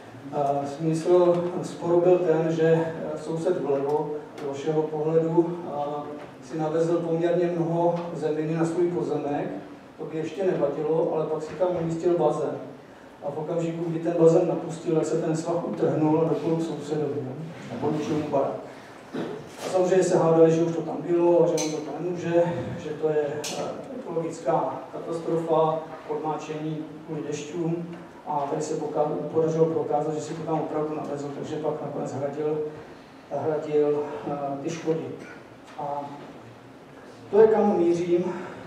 Smysl sporu byl ten, že soused vlevo, z vašeho pohledu, si navezl poměrně mnoho zeminy na svůj pozemek, to by ještě nevadilo, ale pak si tam umístil bazén. A v okamžiku, kdy ten bazén napustil, tak se ten svah utrhnul a doplul k sousedovi a porušil mu barák. A samozřejmě se hádali, že už to tam bylo a že on to tam nemůže, že to je ekologická katastrofa, podmáčení kvůli dešťům. A tady se podařilo prokázat, že si to tam opravdu navezl, takže pak nakonec hradil, hradil ty škody. A to je, kam mířím.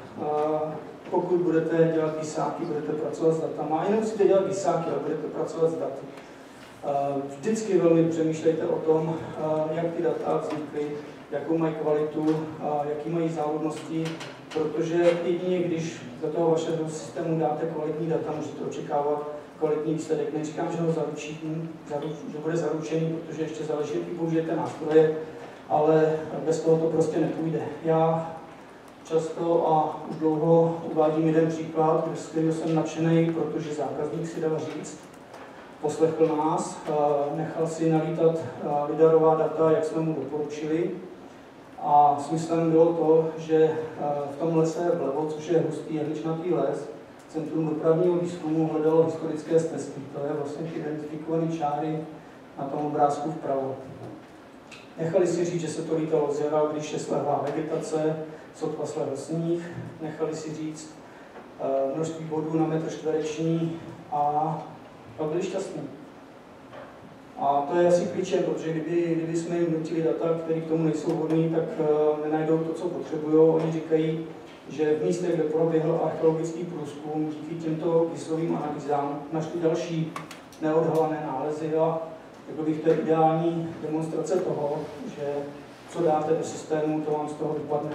Pokud budete dělat výsáky, budete pracovat s datama. A jenom musíte dělat výsáky, ale budete pracovat s daty. Vždycky velmi přemýšlejte o tom, jak ty data vznikly, jakou mají kvalitu, jaký mají závodnosti, protože jedině když do toho vašeho systému dáte kvalitní data, můžete očekávat kvalitní výsledek. Neříkám, že ho zaručí, že bude zaručený, protože ještě záleží, jaký použijete nástroje, ale bez toho to prostě nepůjde. Já často a už dlouho uvádím jeden příklad, s kterým jsem nadšený, protože zákazník si dal říct, poslechl nás, nechal si nalítat lidarová data, jak jsme mu doporučili. A smyslem bylo to, že v tom lese vlevo, což je hustý jehličnatý les, Centrum dopravního výzkumu hledalo historické stezky. To je vlastně ty identifikované čáry na tom obrázku vpravo. Nechali si říct, že se to lítalo z jara, když je slehá vegetace, sotva slehl sníh. Nechali si říct uh, množství bodů na metr čtvereční a pak byli šťastní. A to je asi klíčem, protože kdyby, kdyby jsme jim nutili data, které k tomu nejsou vhodné, tak uh, nenajdou to, co potřebují. Oni říkají, že v místech, kde proběhl archeologický průzkum, díky těmto GISovým analýzám našli další neodhalené nálezy a jako bych to je ideální demonstrace toho, že co dáte do systému, to vám z toho vypadne.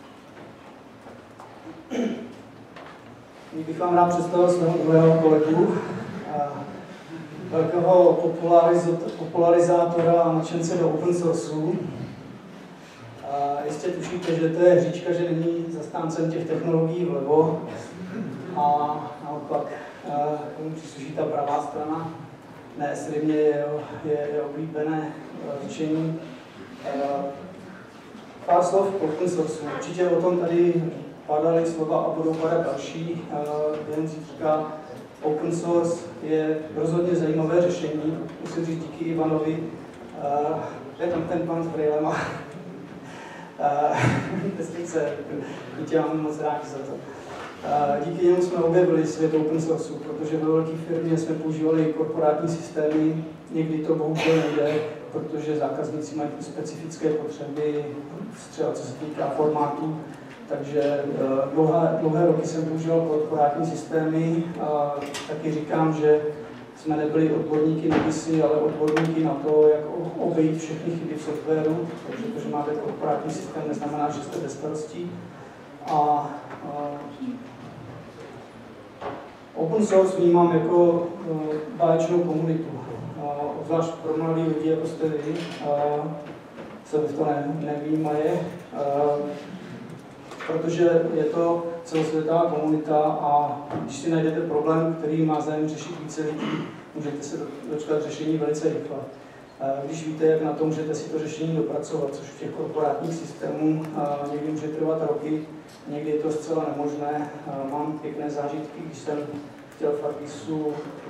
Bych vám rád představil svého druhého kolegu, velkého popularizátora a nadšence do open sourceu. Jistě tušíte, že to je hříčka, že není zastáncem těch technologií vlevo a naopak tomu přísluší ta pravá strana. Ne, zřejmě je, je, je oblíbené řečení. Pár slov k open sourceu. Určitě o tom tady padaly slova a budou padat další. Jen říká, open source je rozhodně zajímavé řešení. Musím říct díky Ivanovi, je tam ten pan s brýlema. Destice, díky vám moc rádi za to. Díky němu jsme objevili svět open source, protože ve velké firmě jsme používali korporátní systémy, někdy to bohužel nejde, protože zákazníci mají specifické potřeby, třeba co se týká formátů. Takže dlouhé, dlouhé roky jsem používal korporátní systémy a taky říkám, že jsme nebyli odborníky na GISy, ale odborníky na to, jak obejít všechny chyby v softwaru, takže to, že máte korporátní systém, neznamená, že jste bez starostí. A, a open source vnímám jako uh, báječnou komunitu, uh, obzvlášť pro mladí lidi, jako jste vy, uh, se v to ne, nevyjímaje, uh, protože je to celosvětová komunita a když si najdete problém, který má zájem řešit více lidí, můžete se dočkat řešení velice rychle. Když víte, jak na to můžete si to řešení dopracovat, což v těch korporátních systémů někdy může trvat roky, někdy je to zcela nemožné. Mám pěkné zážitky, když jsem chtěl v Argisu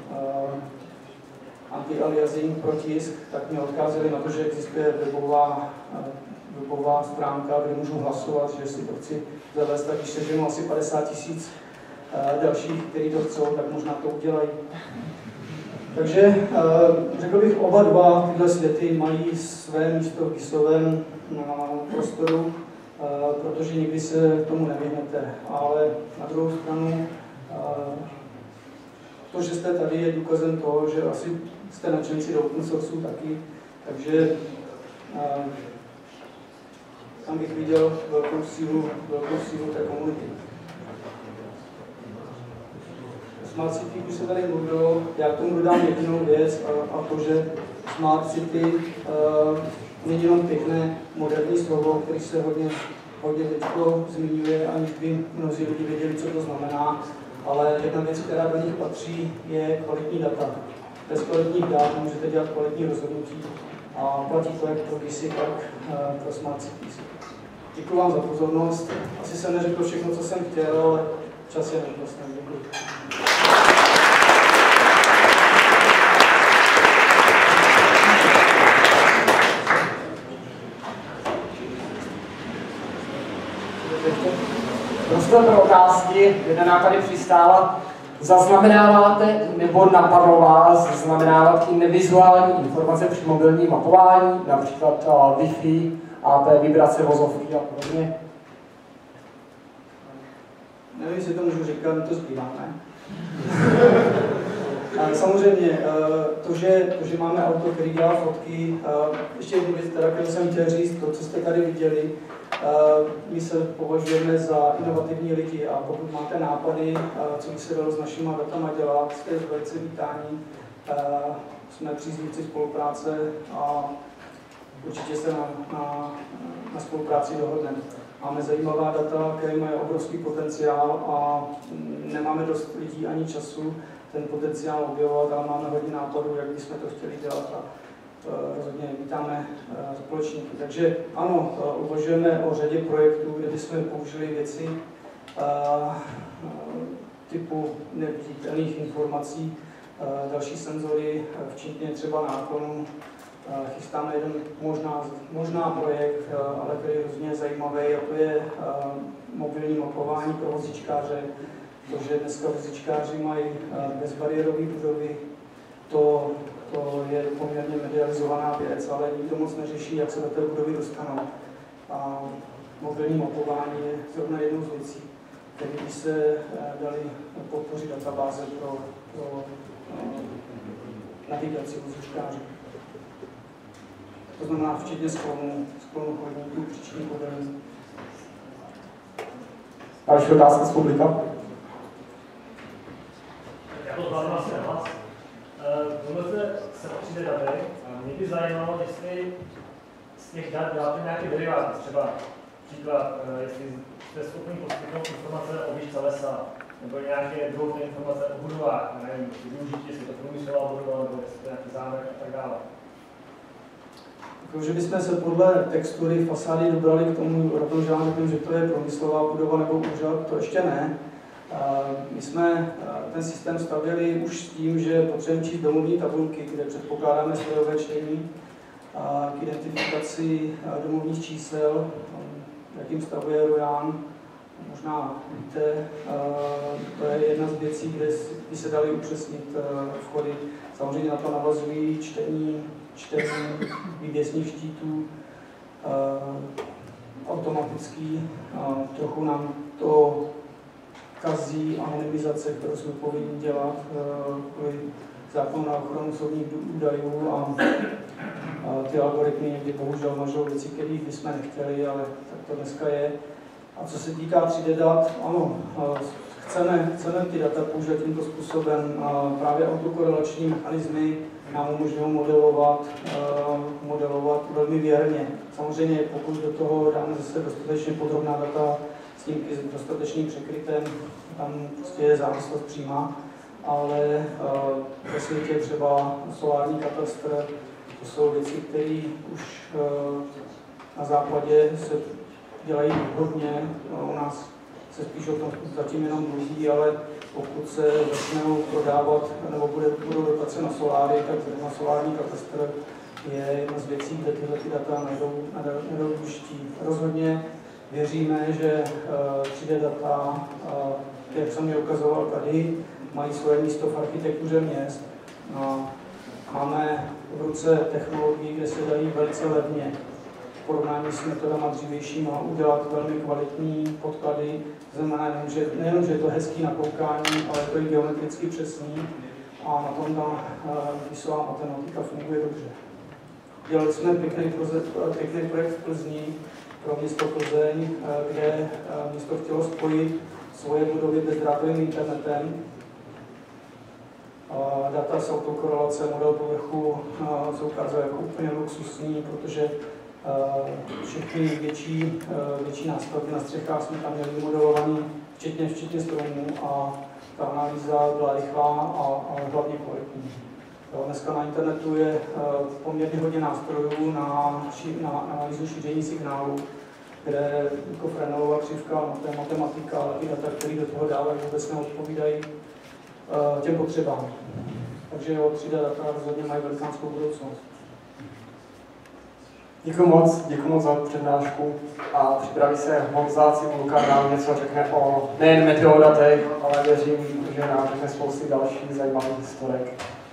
anti-aliasing pro tisk, tak mě odkázali na to, že existuje webová, webová stránka, kde můžu hlasovat, že si to chci zavést, tak když seženu asi padesát tisíc dalších, kteří to chcou, tak možná to udělají. Takže řekl bych, oba dva tyhle světy mají své místo v GISovém prostoru, protože nikdy se tomu nevyhnete. Ale na druhou stranu, to, že jste tady, je důkazem toho, že asi jste nadšenci do open sourceu taky. Takže tam bych viděl velkou sílu, velkou sílu té komunity. Smart City, už se tady mluvilo, já k tomu dodám jedinou věc a, a to, že Smart City uh, není jenom pěkné moderní slovo, který se hodně, hodně teďko zmiňuje, aniž by mnozí lidi věděli, co to znamená, ale jedna věc, která do nich patří, je kvalitní data. Bez kvalitních dat můžete dělat kvalitní rozhodnutí a platí to jak pro GISy, tak uh, pro Smart Cities. Děkuji vám za pozornost. Asi jsem neřekl všechno, co jsem chtěl, ale čas je neúprostný. Děkuji. Prostor pro otázky, jedna nám tady přistála. Zaznamenáváte nebo napadlo vás zaznamenávat i nevizuální informace při mobilním mapování, například uh, Wi-Fi, A P, vibrace vozovky a podobně? Nevím, jestli to můžu říkat, to zbývá, ne? Samozřejmě, to že, to, že máme auto, který dělá fotky, ještě jednu věc, kterou jsem chtěl říct, to, co jste tady viděli, my se považujeme za inovativní lidi a pokud máte nápady, co by se dalo s našimi datama dělat, jste velice vítání, jsme příznivci spolupráce a určitě se na, na, na spolupráci dohodneme. Máme zajímavá data, které mají obrovský potenciál a nemáme dost lidí ani času ten potenciál objevovat, ale máme hodně nápadů, jak bychom to chtěli dělat a rozhodně vítáme společníky. Takže ano, uvažujeme o řadě projektů, kde jsme použili věci typu neviditelných informací, další senzory, včetně třeba náklonu, chystáme jeden možná, možná projekt, ale který je hrozně zajímavý, a to je mobilní mapování pro vozíčkáře. Protože dneska vozíčkáři mají bezbariérové budovy, to, to je poměrně medializovaná věc, ale nikdo moc neřeší, jak se do té budovy dostanou. A mobilní mapování je zrovna jednou z věcí, které by se dali podpořit databáze pro, pro navigaci vozíčkářů. To znamená včetně sklonu, sklonu chodníků, příčných podélů. Další otázka z publika. Já to zvládnu asi na vás. Mluvíte se o tři dé datech. Mě by zajímalo, jestli z těch dat děláte nějaké deriváty. Třeba příklad, jestli jste schopni poskytnout informace o výšce lesa, nebo nějaké druhé informace o budovách, nevím, využití, jestli to průmyslová budova, nebo jestli to nějaký zámek a tak dále. Že bychom se podle textury fasády dobrali k tomu, že já nevím, že to je průmyslová budova nebo úřad, to ještě ne. My jsme ten systém stavěli už s tím, že potřebujeme číst domovní tabulky, kde předpokládáme strojové čtení k identifikaci domovních čísel, jakým stavu je Rojan. Možná víte, to je jedna z věcí, kde by se daly upřesnit vchody. Samozřejmě na to navazují čtení, čtení vývěsních štítů, automatický. Trochu nám to kazí anonymizace, kterou jsme povinni dělat kvůli zákonu na ochranu osobních údajů, a ty algoritmy někdy bohužel mažou věci, které bychom nechtěli, ale tak to dneska je. A co se týká tři dé dat, ano, chceme, chceme ty data použít tímto způsobem. Právě autokorelační mechanismy nám umožňují modelovat, modelovat velmi věrně. Samozřejmě, pokud do toho dáme zase dostatečně podrobná data, snímky s dostatečným překrytem, tam prostě je závislost přímá, ale ve světě třeba solární katastr, to jsou věci, které už na západě se dělají hodně, u nás se spíš o tom zatím jenom mluví, ale pokud se začnou prodávat nebo bude, budou dotace na soláry, tak zrovna solární katastr je jedna z věcí, kde tyhle ty data najdou, najdou využití. Rozhodně věříme, že tři dé data, jak jsem je ukazoval tady, mají svoje místo v architektuře měst. Máme v ruce technologii, kde se dají velice levně v porovnání s metodama dřívějšíma udělat velmi kvalitní podklady. Znamená nejen, že, nejen, že je to hezký na koukání, ale je to i geometricky přesný, a na tom ta výsová matematika funguje dobře. Dělali jsme pěkný, pěkný projekt v Plzni pro město Plzeň, kde město chtělo spojit svoje budovy bezdrátovým internetem. Data z autokorelace, model povrchu se ukázal jako úplně luxusní, protože všechny větší, větší nástavby na střechách jsme tam měli modelovaný, včetně, včetně stromů, a ta analýza byla rychlá a, a hlavně kvalitní. Dneska na internetu je poměrně hodně nástrojů na, na, na analýzu šíření signálu, kde jako Frenelová křivka, matematika, ale ty data, které do toho dávají, vůbec neodpovídají těm potřebám. Takže o tři dé data rozhodně mají velikánskou budoucnost. Děkuji moc, děkuji moc za přednášku, a připraví se Honza Cibulka, nám něco řekne o nejen meteodatech, ale věřím, že nám řekne spousty dalších zajímavých historek.